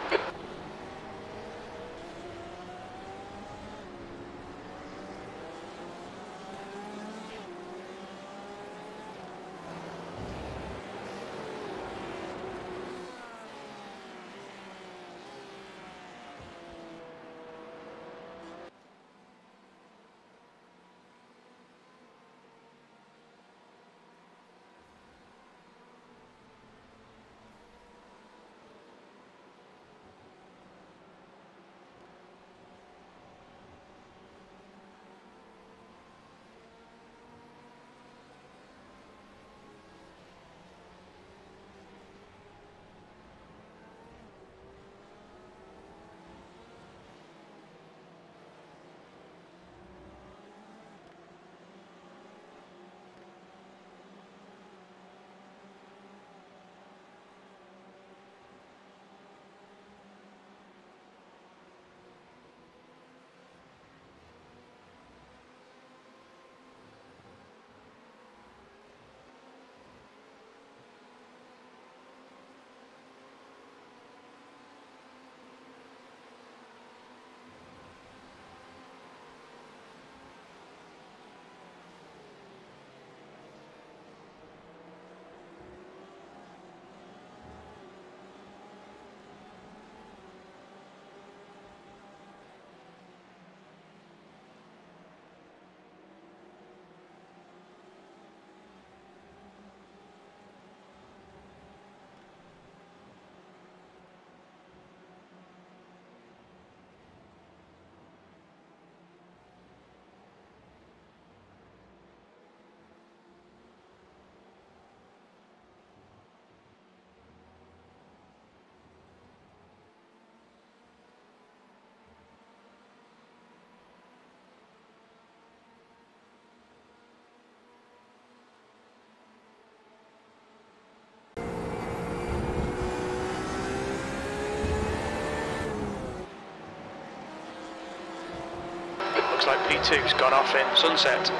Looks like P2's gone off in sunset.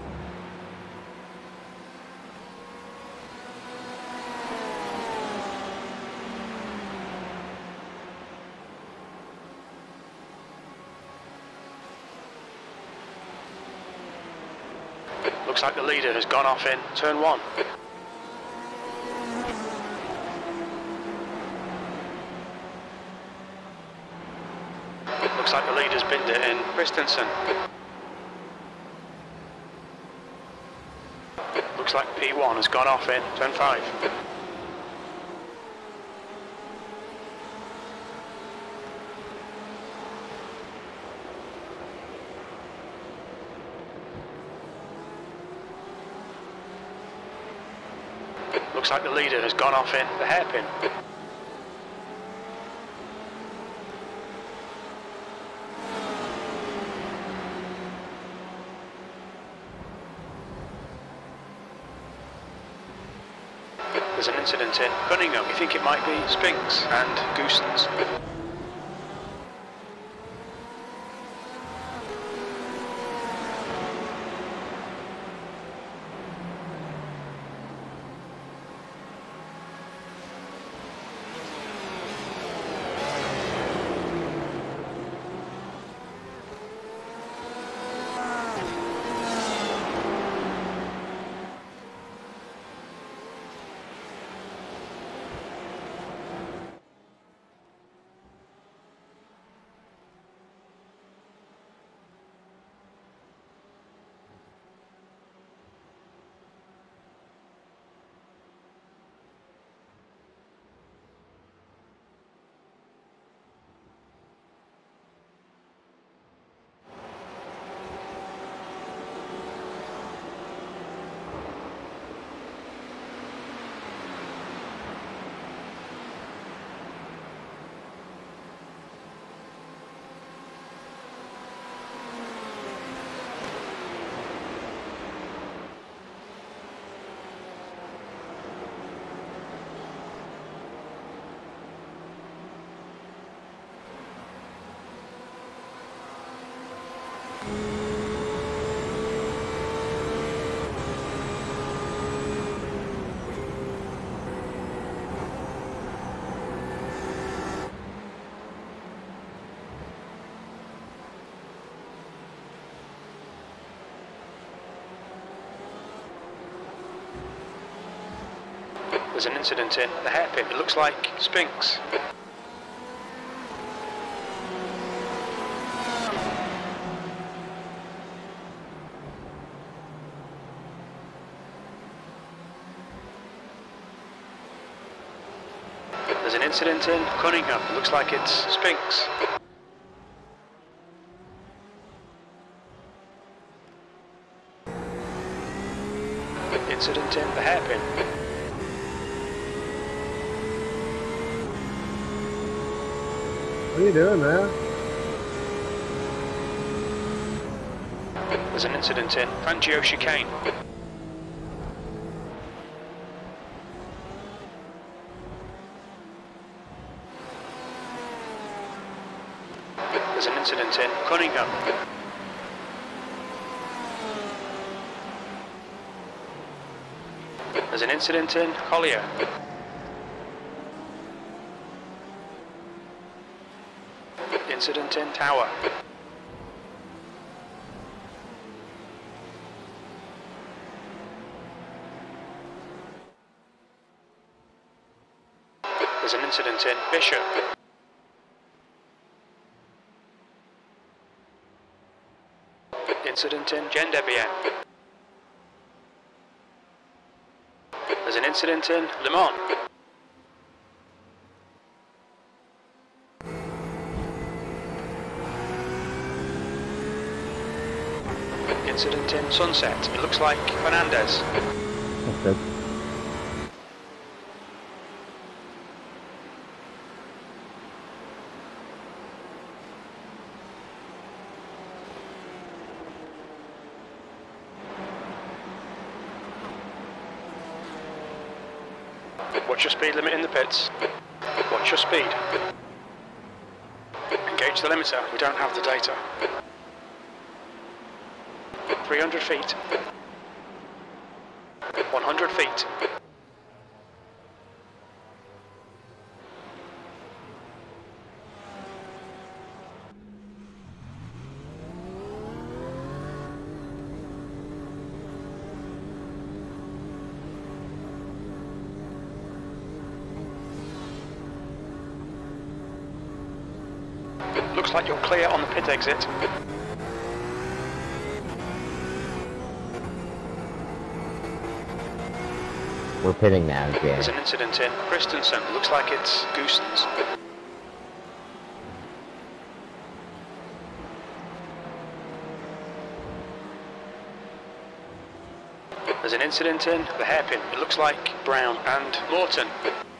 Looks like the leader has gone off in turn 1. Looks like the leader's binned it in Christensen. Looks like P1 has gone off in turn 5. Looks like the leader has gone off in the hairpin. There's an incident in Cunningham. We think it might be Spinks and Goostons. There's an incident in the hairpin. It looks like Spinks. There's an incident in Cunningham. It looks like it's Spinks. Incident in the hairpin. What are you doing, man? There's an incident in Fangio chicane. There's an incident in Cunningham. There's an incident in Collier. Incident in Tower. There's an incident in Bishop. Incident in Gendebien. There's an incident in Le Mans. Incident in Sunset. It looks like Fernandez. That's good. Watch your speed limit in the pits. Watch your speed. Engage the limiter. We don't have the data. 300 feet. 100 feet. Looks like you're clear on the pit exit. We're pitting now, Jay. There's an incident in Christensen. Looks like it's Goosens. There's an incident in the hairpin. It looks like Brown and Morton.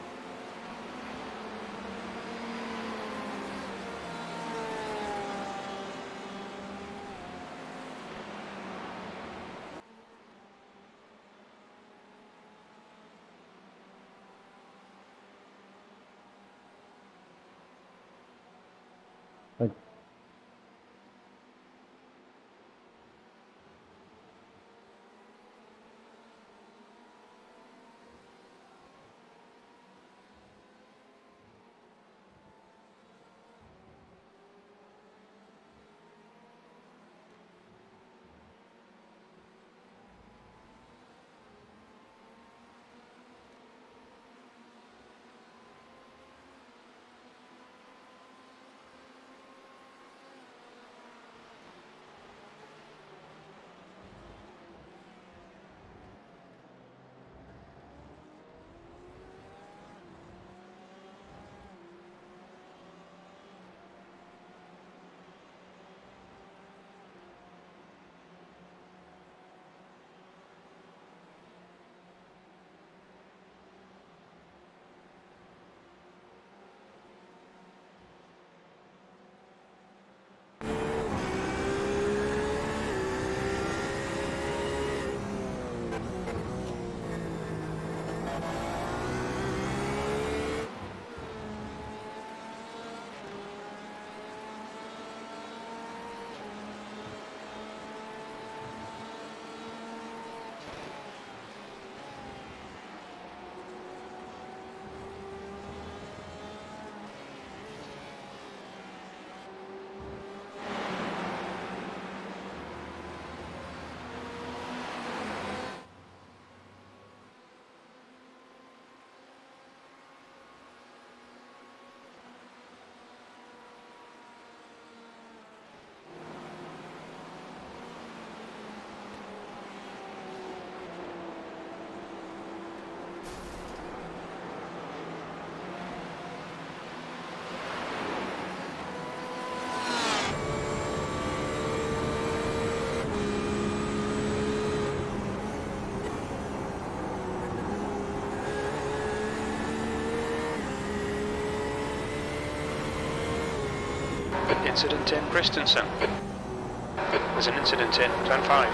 Incident in Christensen. There's an incident in Turn 5.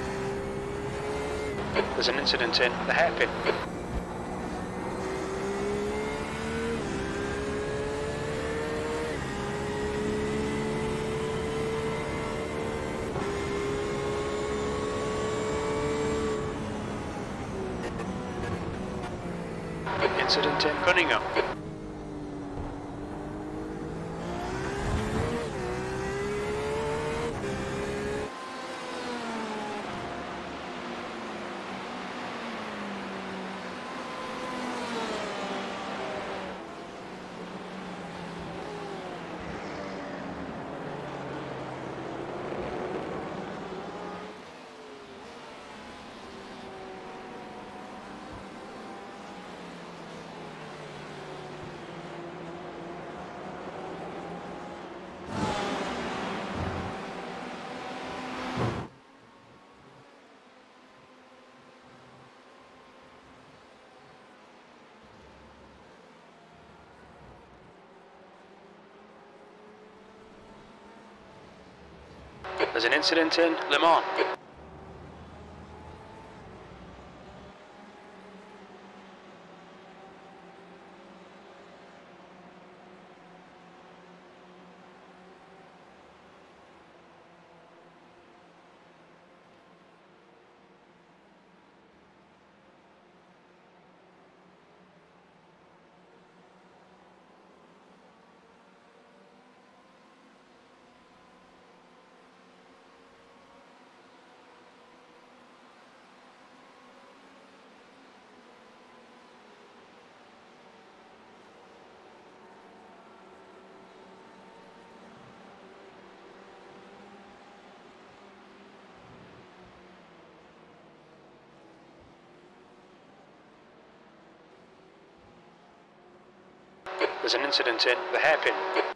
There's an incident in the hairpin. Incident in Cunningham. There's an incident in Le Mans. There's an incident in the hairpin.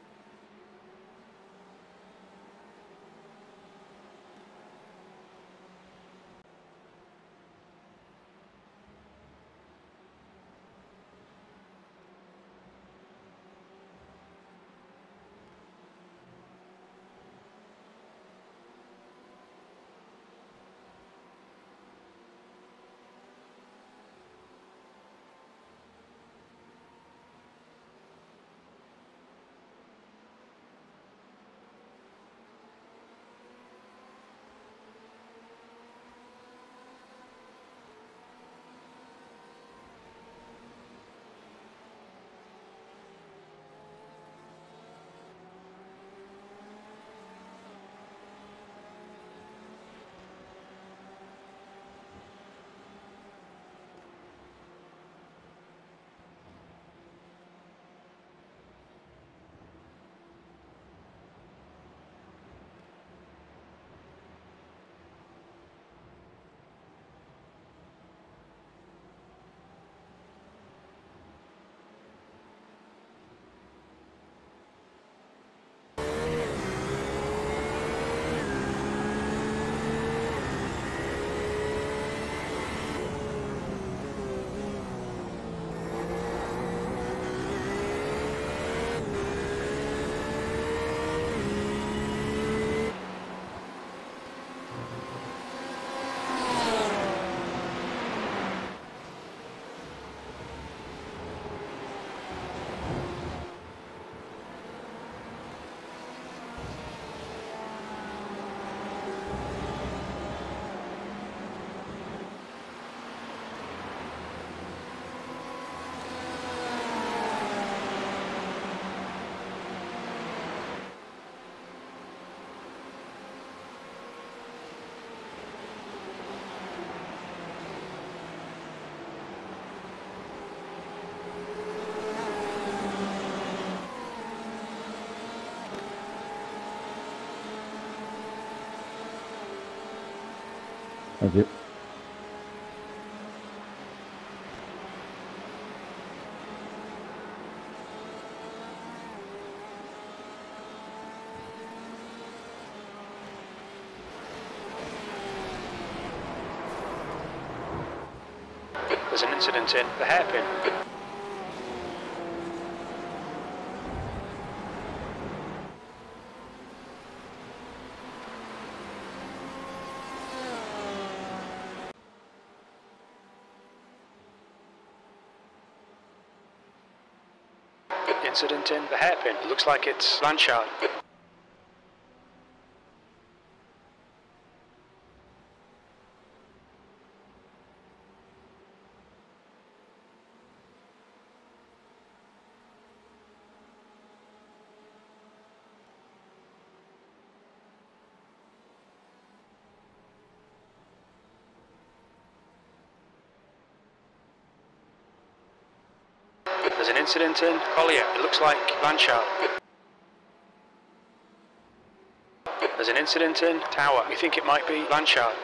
Thank you. There's an incident in the hairpin. Incident in the hairpin. Looks like it's Blanchard. There's an incident in Collier. It looks like Blanchard. There's an incident in Tower. We think it might be Blanchard.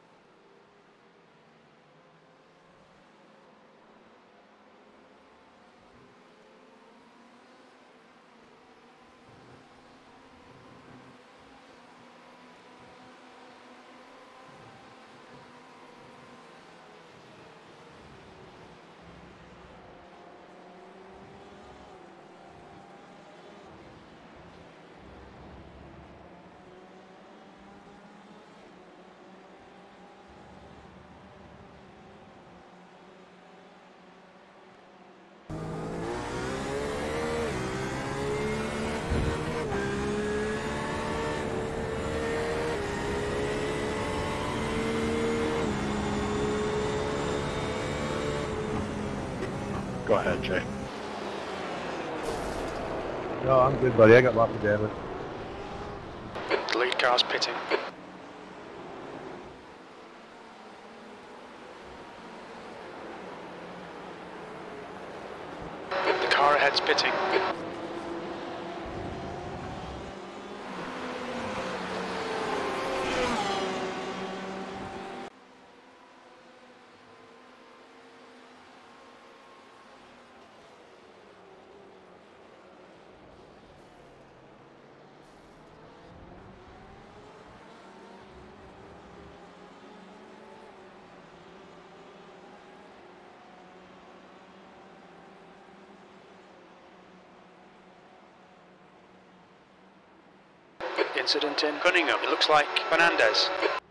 Go ahead, Jay. No, I'm good, buddy. I got lots of damage. The lead car's pitting. The car ahead's pitting. Incident in Cunningham. It looks like Fernandez.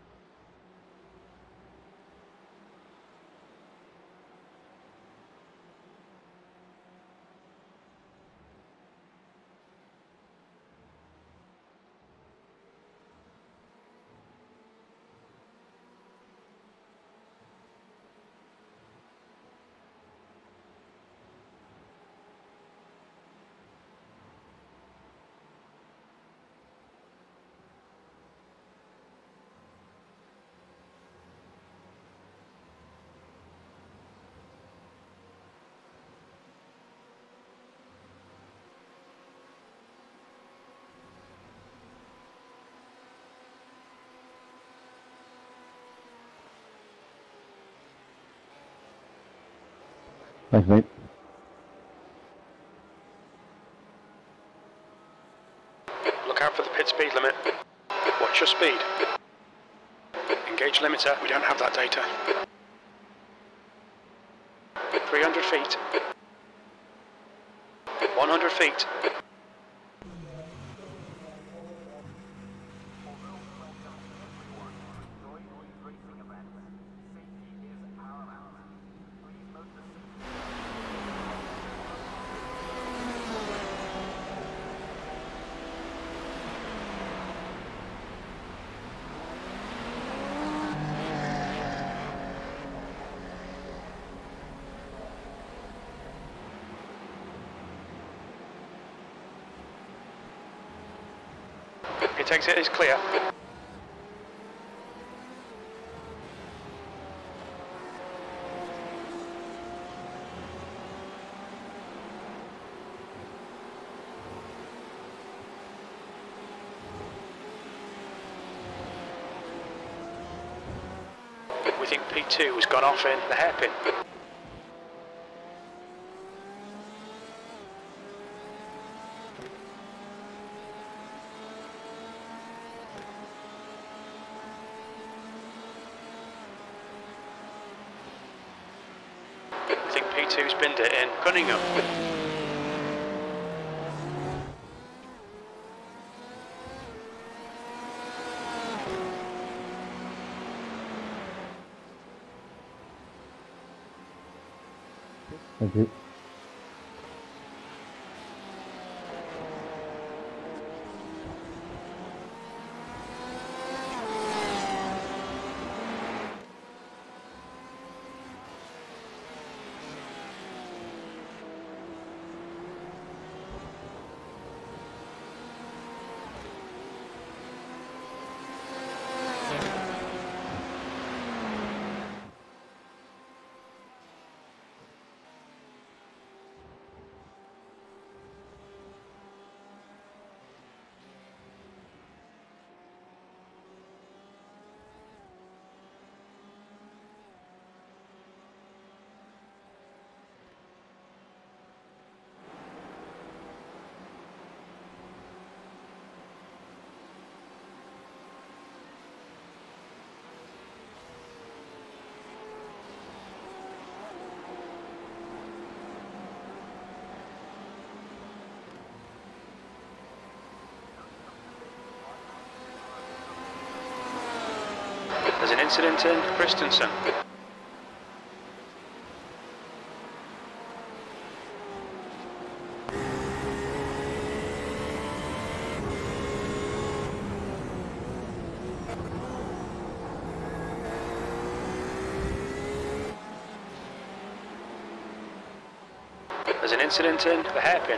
Thanks, mate. Look out for the pit speed limit. Watch your speed. Engage limiter. We don't have that data. 300 feet. 100 feet. Pit exit is clear. We think P2 has gone off in the hairpin. We think P2's binned it in Cunningham. Thank you. There's an incident in Christensen. There's an incident in the hairpin.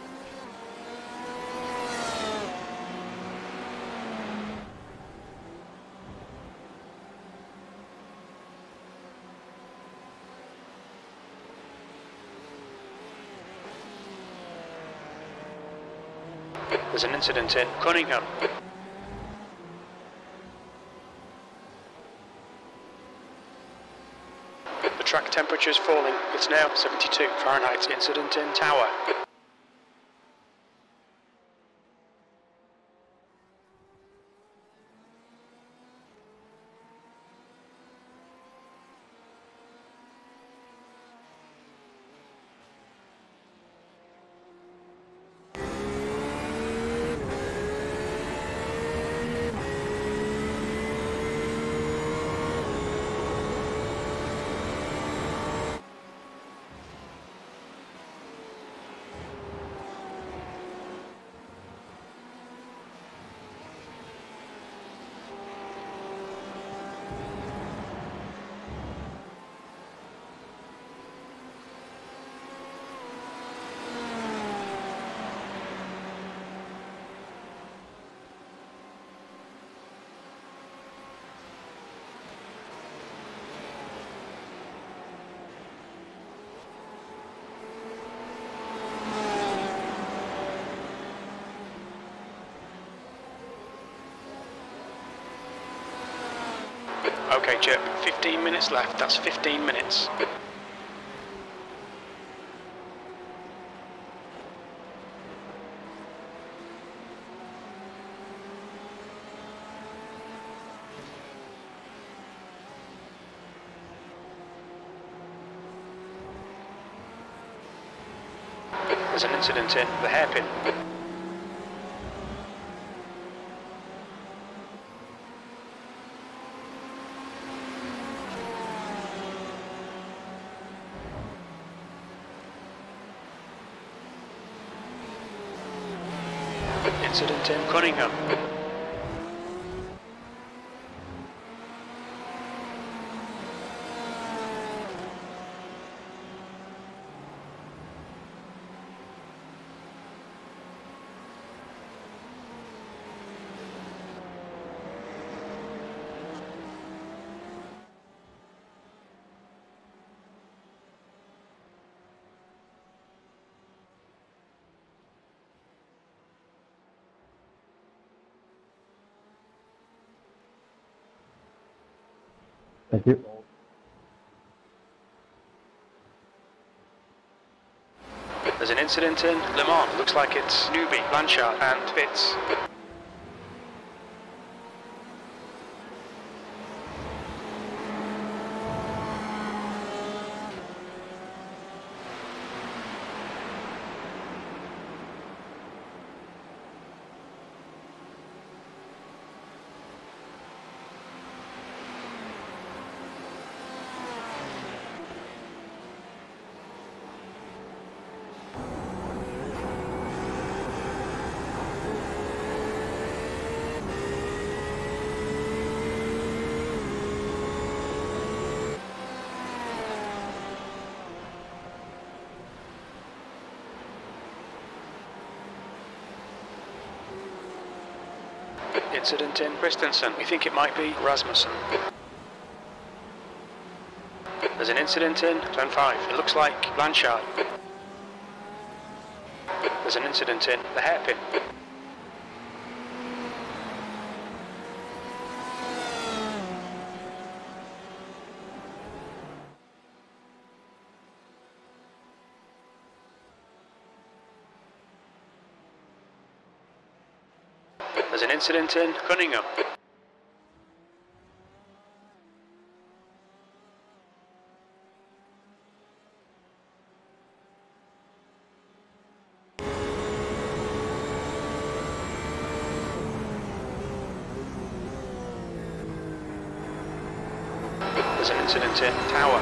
There's an incident in Cunningham. The track temperature is falling. It's now 72 Fahrenheit. Incident in Tower. Okay, Chip, 15 minutes left. That's 15 minutes. There's an incident in the hairpin. Incident in Cunningham. Thank you. There's an incident in Le Mans. Looks like it's Newby, Blanchard and Fitz. Incident in Christensen. We think it might be Rasmussen. There's an incident in Turn 5. It looks like Blanchard. There's an incident in the hairpin. There's an incident in Cunningham. There's an incident in Tower.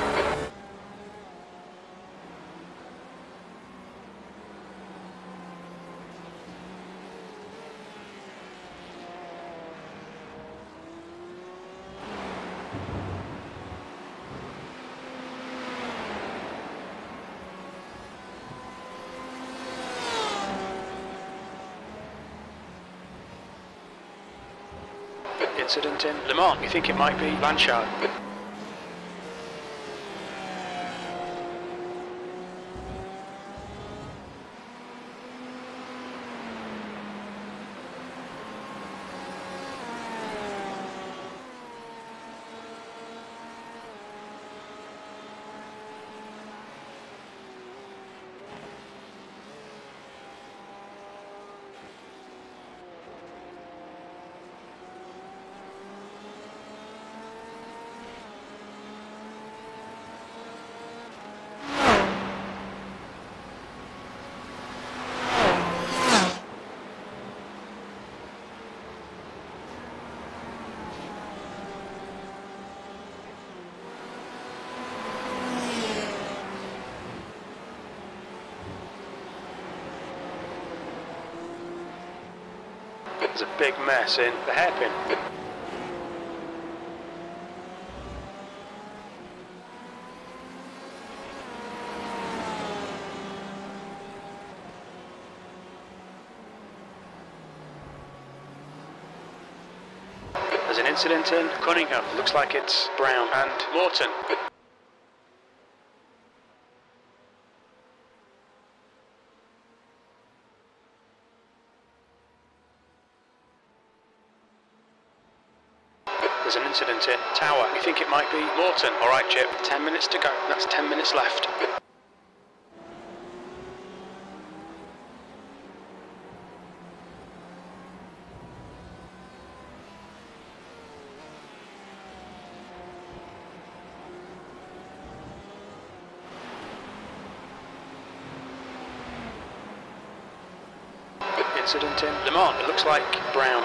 Incident in Le Mans. We think it might be Blanchard. There's a big mess in the hairpin. There's an incident in Cunningham. Looks like it's Brown and Morton. There's There's an incident in Tower. We think it might be Morton. All right, Chip. 10 minutes to go. That's 10 minutes left. Incident in Le Mans. It looks like Brown.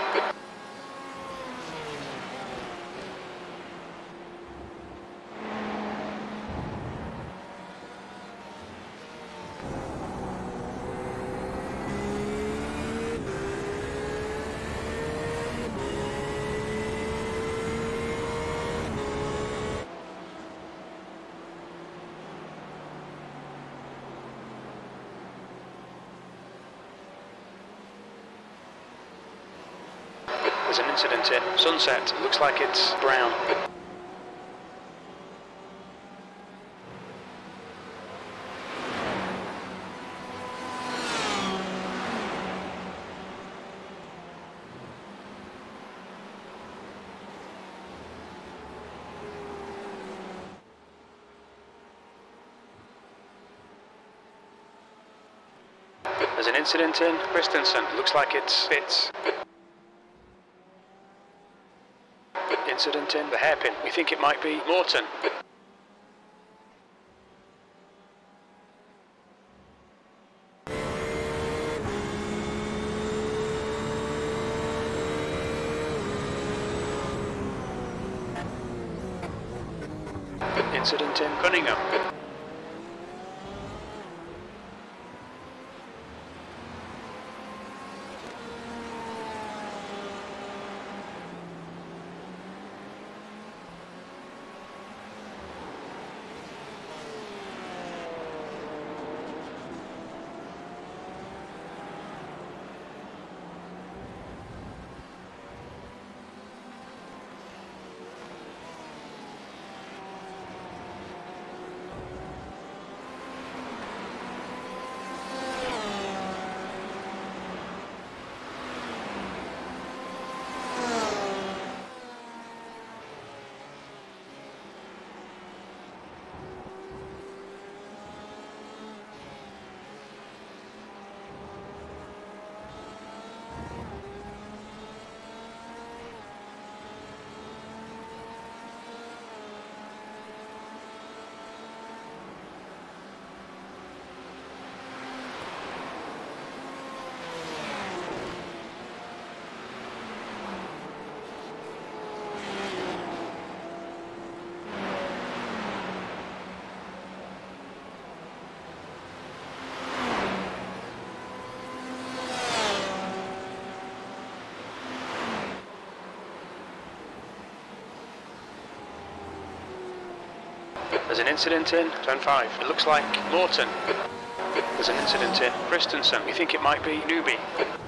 There's an incident in Sunset. It looks like it's Brown. There's an incident in Christensen. It looks like it's Fitz. Incident in the hairpin. We think it might be Morton. Incident in Cunningham. There's an incident in Turn 5. It looks like Morton. There's an incident in Christensen. We think it might be Newby.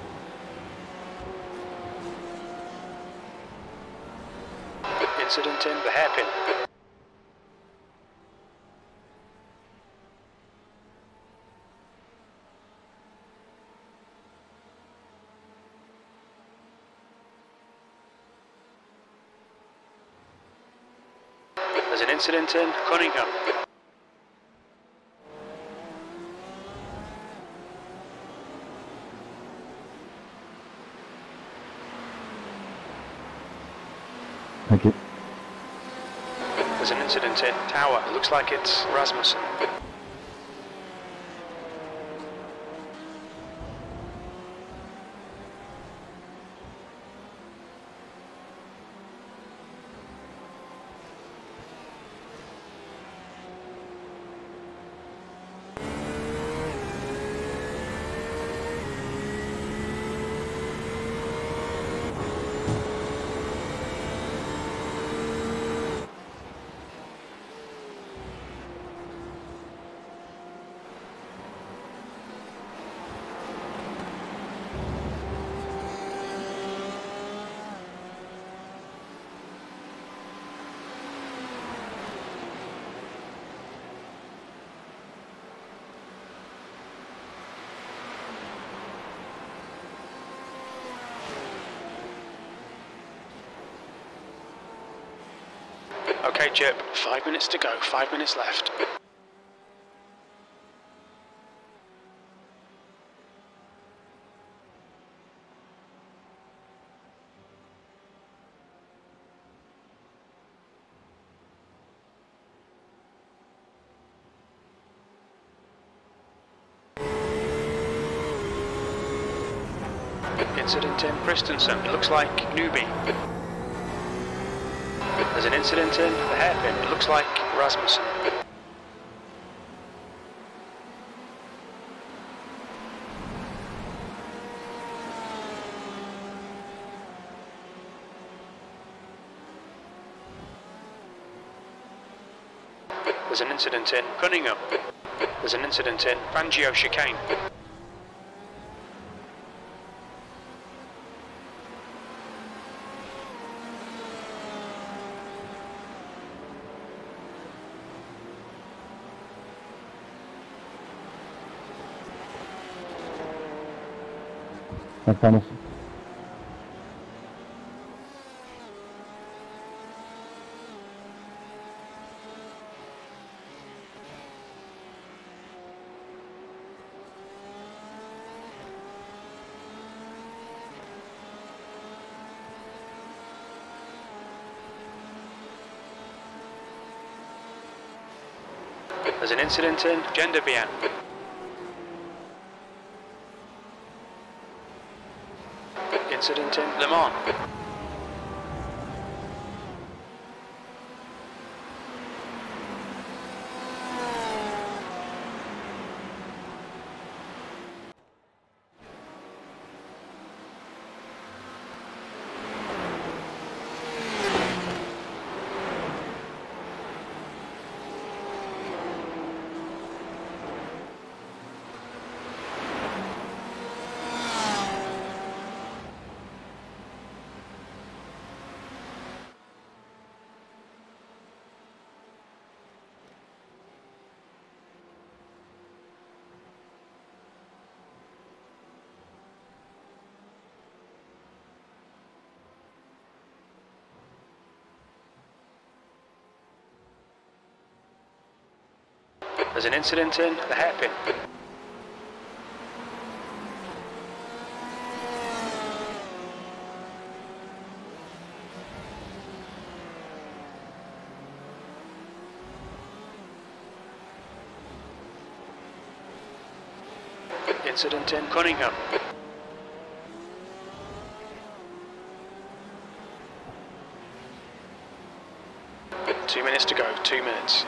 Incident in the hairpin. There's an incident in Cunningham. Thank you. There's an incident in Tower. It looks like it's Rasmussen. Okay, Chip. 5 minutes to go. 5 minutes left. Incident in Christensen. It looks like newbie. There's an incident in the hairpin. It looks like Rasmussen. There's an incident in Cunningham. There's an incident in Fangio chicane. That's honest. There's an incident in Genderbian. Incident in Le Mans. There's an incident in the hairpin. Incident in Cunningham. Two minutes to go, 2 minutes.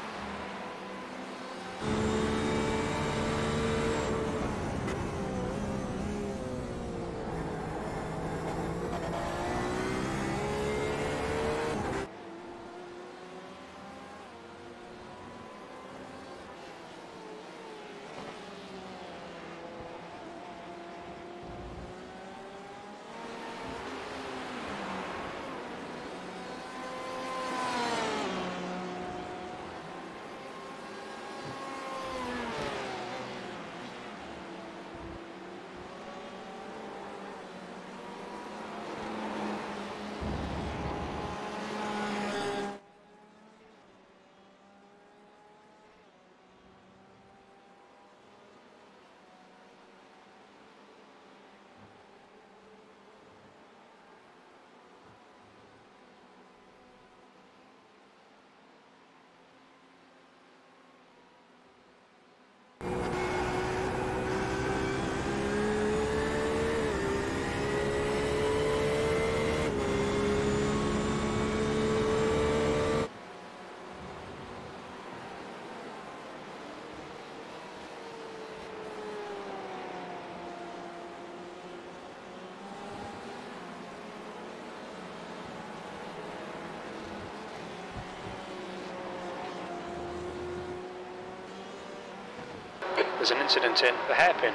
There's an incident in the hairpin.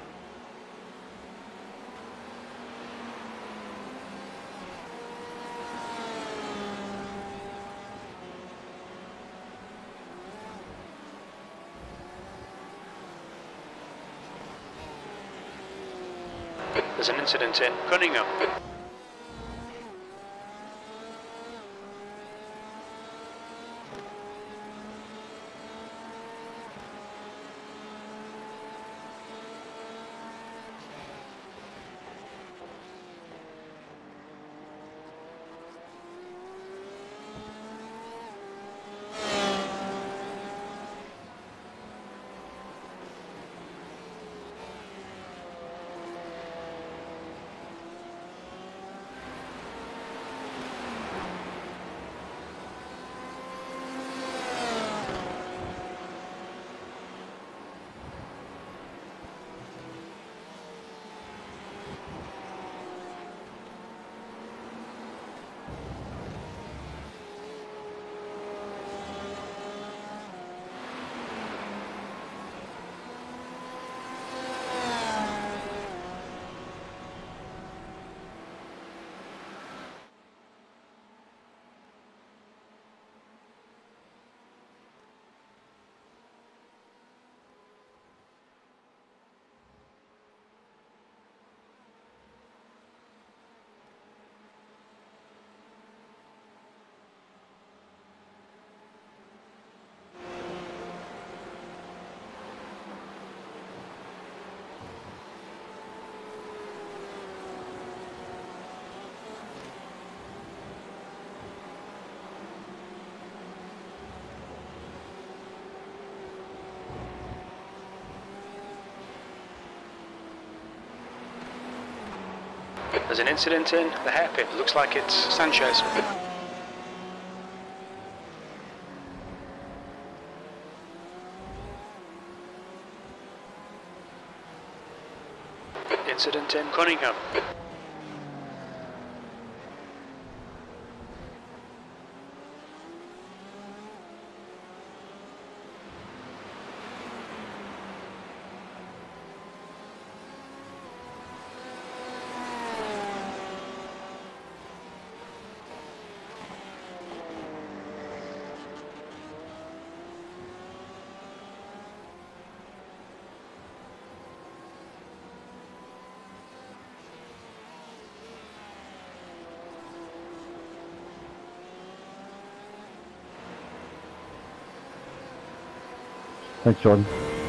There's an incident in Cunningham. There's an incident in the hairpin. Looks like it's Sanchez. Incident in Cunningham. Thanks, Jordan.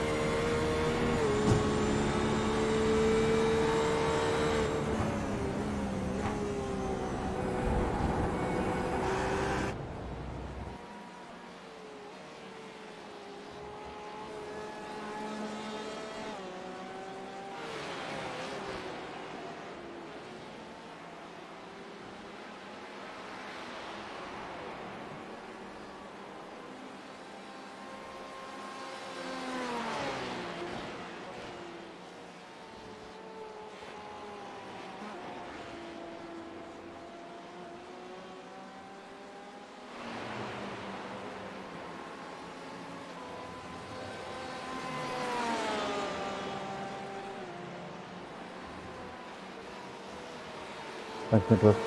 Thanks, Nicholas.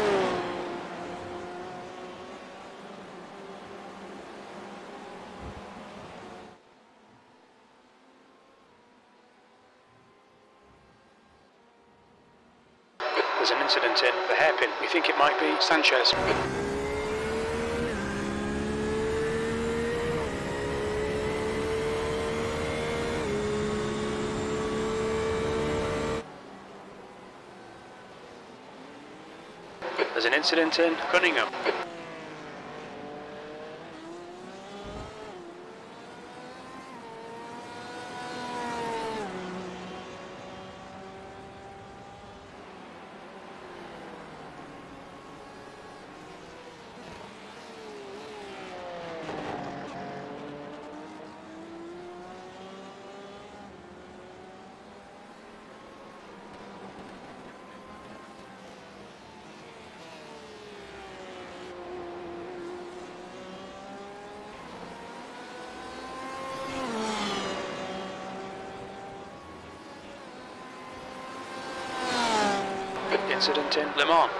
There's an incident in the hairpin. We think it might be Sanchez. There's an incident in Cunningham. Incident in Le Mans.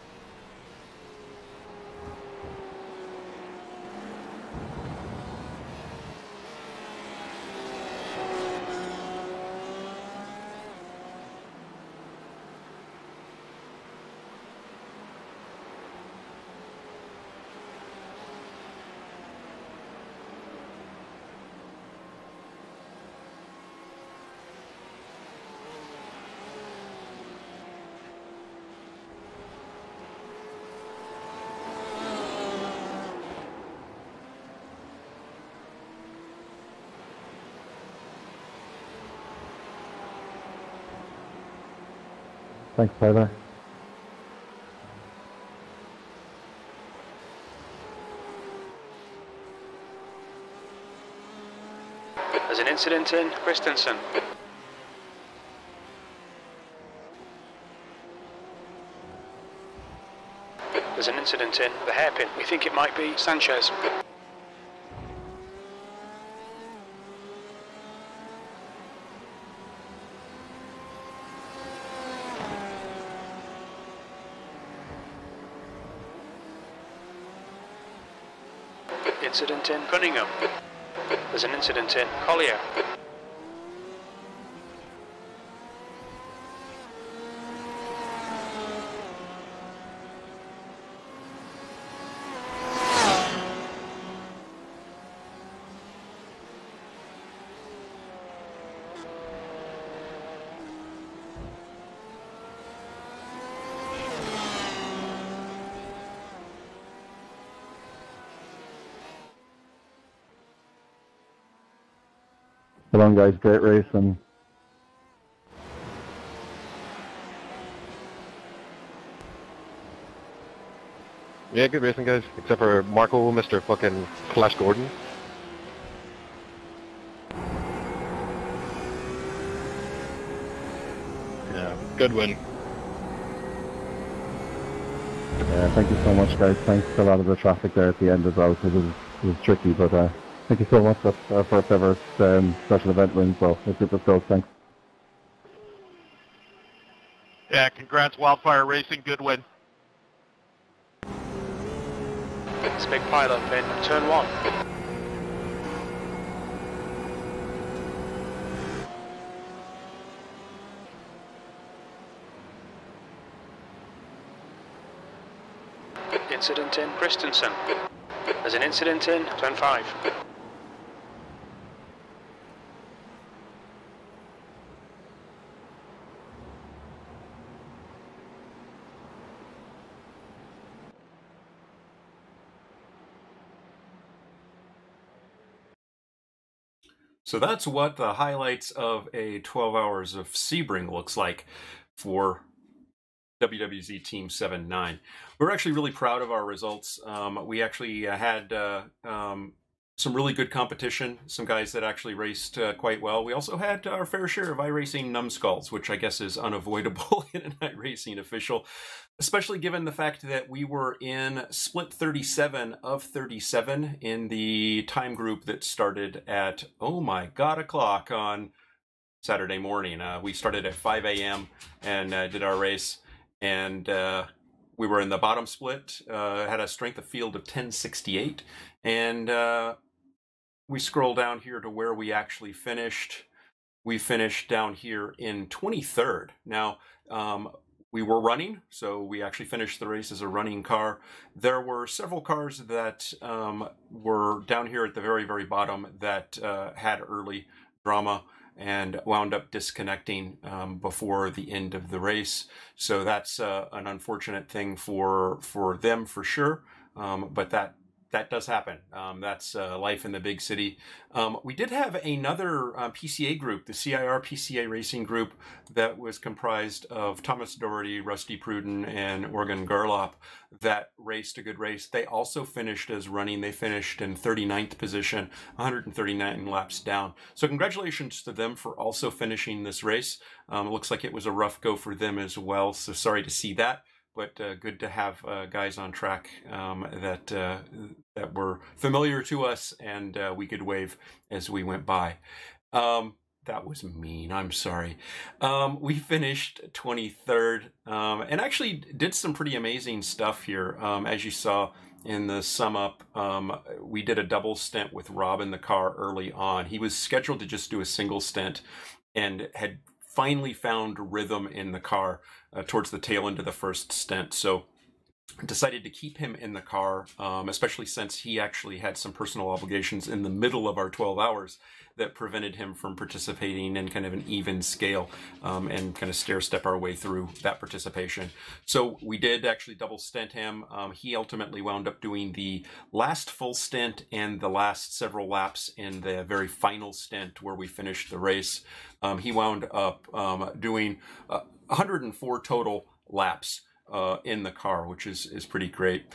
Thanks, Tyler. There's an incident in Christensen. There's an incident in the hairpin. We think it might be Sanchez. Incident in Cunningham. There's an incident in Collier. Come on, guys, great race, and Yeah, good racing, guys. Except for Marco, Mr. fucking Flash Gordon. Yeah, good win. Yeah, thank you so much, guys. Thanks for a lot of the traffic there at the end as well, because it was tricky, but thank you so much. That's our first ever special event win, so let's get this go. Thanks. Yeah, congrats, Wildfire Racing. Good win. It's a big pile-up in turn 1. Incident in Christensen. There's an incident in turn 5. So that's what the highlights of a 12 Hours of Sebring looks like for WWZ Team 7-9. We're actually really proud of our results. We actually had some really good competition, some guys that actually raced quite well. We also had our fair share of iRacing numbskulls, which I guess is unavoidable in an iRacing official, especially given the fact that we were in split 37 of 37 in the time group that started at, oh my god, o'clock on Saturday morning. We started at 5 a.m. and did our race, and we were in the bottom split, had a strength of field of 1068, and we scroll down here to where we actually finished. We finished down here in 23rd. Now, we were running, so we actually finished the race as a running car. There were several cars that were down here at the very, very bottom that had early drama and wound up disconnecting before the end of the race. So that's an unfortunate thing for them for sure, but that does happen. That's life in the big city. We did have another PCA group, the CIR PCA Racing Group, that was comprised of Thomas Doherty, Rusty Pruden, and Organ Garlop, that raced a good race. They also finished as running. They finished in 39th position, 139 laps down. So congratulations to them for also finishing this race. It looks like it was a rough go for them as well, so sorry to see that. But good to have guys on track that were familiar to us, and we could wave as we went by. That was mean. I'm sorry. We finished 23rd and actually did some pretty amazing stuff here. As you saw in the sum up, we did a double stint with Rob in the car early on. He was scheduled to just do a single stint and had finally found rhythm in the car towards the tail end of the first stint. So decided to keep him in the car, especially since he actually had some personal obligations in the middle of our 12 hours that prevented him from participating in kind of an even scale and kind of stair-step our way through that participation. So we did actually double stint him. He ultimately wound up doing the last full stint and the last several laps in the very final stint where we finished the race. He wound up doing 104 total laps in the car, which is pretty great.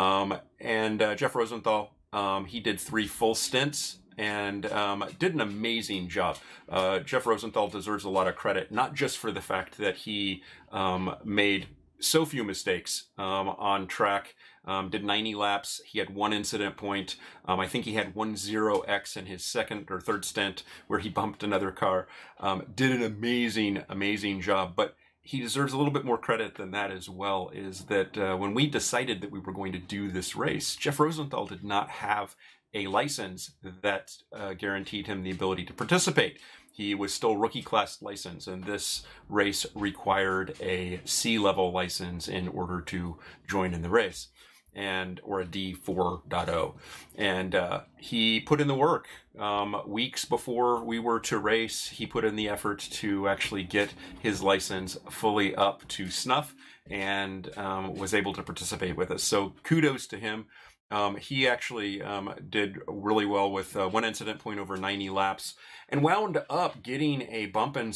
And Jeff Rosenthal, he did 3 full stints and did an amazing job. Jeff Rosenthal deserves a lot of credit, not just for the fact that he made so few mistakes on track, did 90 laps. He had 1 incident point. I think he had 10X in his second or third stint where he bumped another car. Did an amazing job, but he deserves a little bit more credit than that as well, is that when we decided that we were going to do this race, Jeff Rosenthal did not have a license that guaranteed him the ability to participate. He was still rookie class license, and this race required a C-level license in order to join in the race, or a D4.0. And he put in the work. Weeks before we were to race, he put in the effort to actually get his license fully up to snuff and was able to participate with us. So kudos to him. He actually did really well with 1 incident point over 90 laps and wound up getting a bump in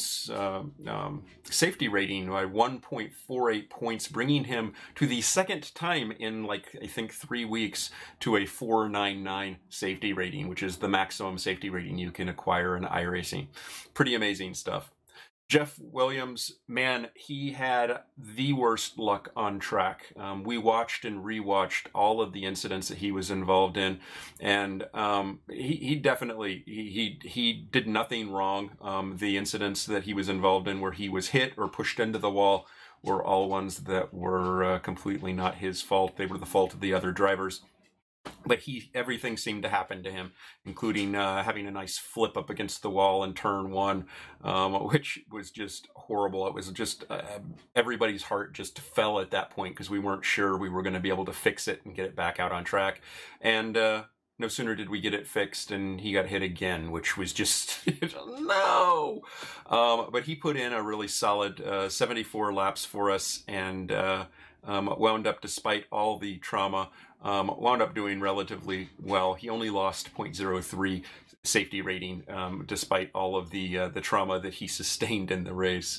safety rating by 1.48 points, bringing him to the second time in, like, I think 3 weeks to a 499 safety rating, which is the maximum safety rating you can acquire in iRacing. Pretty amazing stuff. Jeff Williams, man, he had the worst luck on track. We watched and rewatched all of the incidents that he was involved in, and he definitely he did nothing wrong. The incidents that he was involved in where he was hit or pushed into the wall were all ones that were completely not his fault. They were the fault of the other drivers. But everything seemed to happen to him, including having a nice flip up against the wall in turn 1, which was just horrible. It was just everybody's heart just fell at that point because we weren't sure we were going to be able to fix it and get it back out on track. And no sooner did we get it fixed and he got hit again, which was just, no! But he put in a really solid 74 laps for us and wound up, despite all the trauma, wound up doing relatively well. He only lost 0.03 safety rating, despite all of the trauma that he sustained in the race.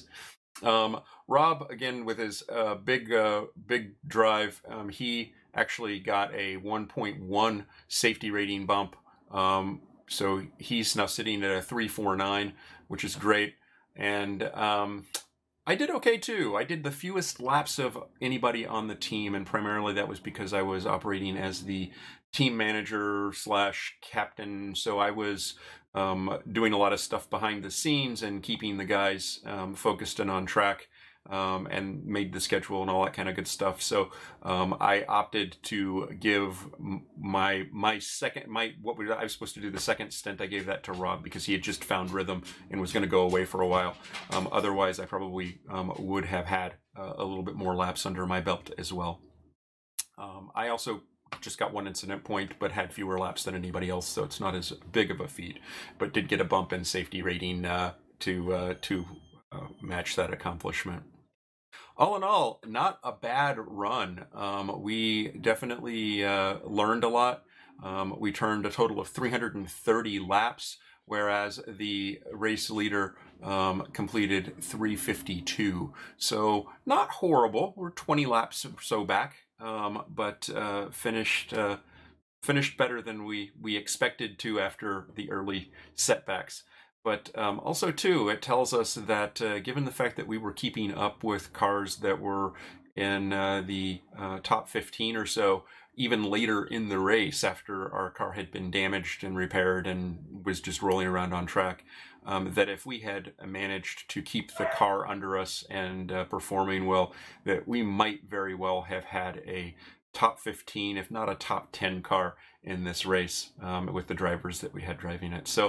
Rob, again, with his big drive, he actually got a 1.1 safety rating bump. So he's now sitting at a 349, which is great. And I did okay too. I did the fewest laps of anybody on the team, and primarily that was because I was operating as the team manager / captain. So I was doing a lot of stuff behind the scenes and keeping the guys focused and on track, and made the schedule and all that kind of good stuff. So I opted to give I was supposed to do the second stint. I gave that to Rob because he had just found rhythm and was going to go away for a while. Otherwise, I probably would have had a little bit more laps under my belt as well. I also just got 1 incident point, but had fewer laps than anybody else, so it's not as big of a feat. But did get a bump in safety rating to match that accomplishment. All in all, not a bad run. We definitely learned a lot. We turned a total of 330 laps, whereas the race leader completed 352. So not horrible. We're 20 laps or so back, but finished better than we expected to after the early setbacks. But also, too, it tells us that given the fact that we were keeping up with cars that were in the top 15 or so, even later in the race after our car had been damaged and repaired and was just rolling around on track, that if we had managed to keep the car under us and performing well, that we might very well have had a top 15, if not a top 10 car in this race with the drivers that we had driving it. So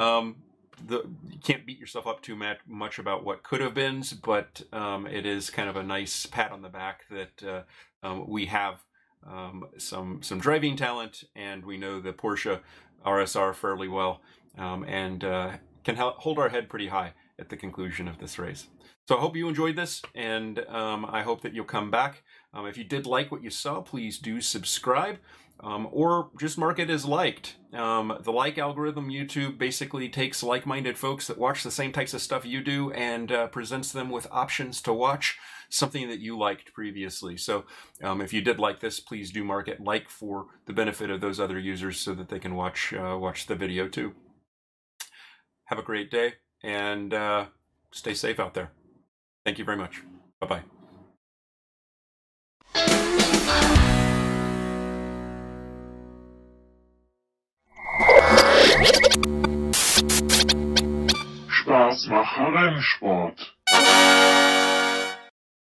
you can't beat yourself up too much about what could have been, but it is kind of a nice pat on the back that we have some driving talent, and we know the Porsche RSR fairly well, and can hold our head pretty high at the conclusion of this race. So I hope you enjoyed this, and I hope that you'll come back. If you did like what you saw, please do subscribe. Or just mark it as liked. The like algorithm, YouTube basically takes like-minded folks that watch the same types of stuff you do and presents them with options to watch something that you liked previously. So if you did like this, please do mark it like for the benefit of those other users so that they can watch the video too. Have a great day, and stay safe out there. Thank you very much. Bye-bye. Spaß mache Rennsport.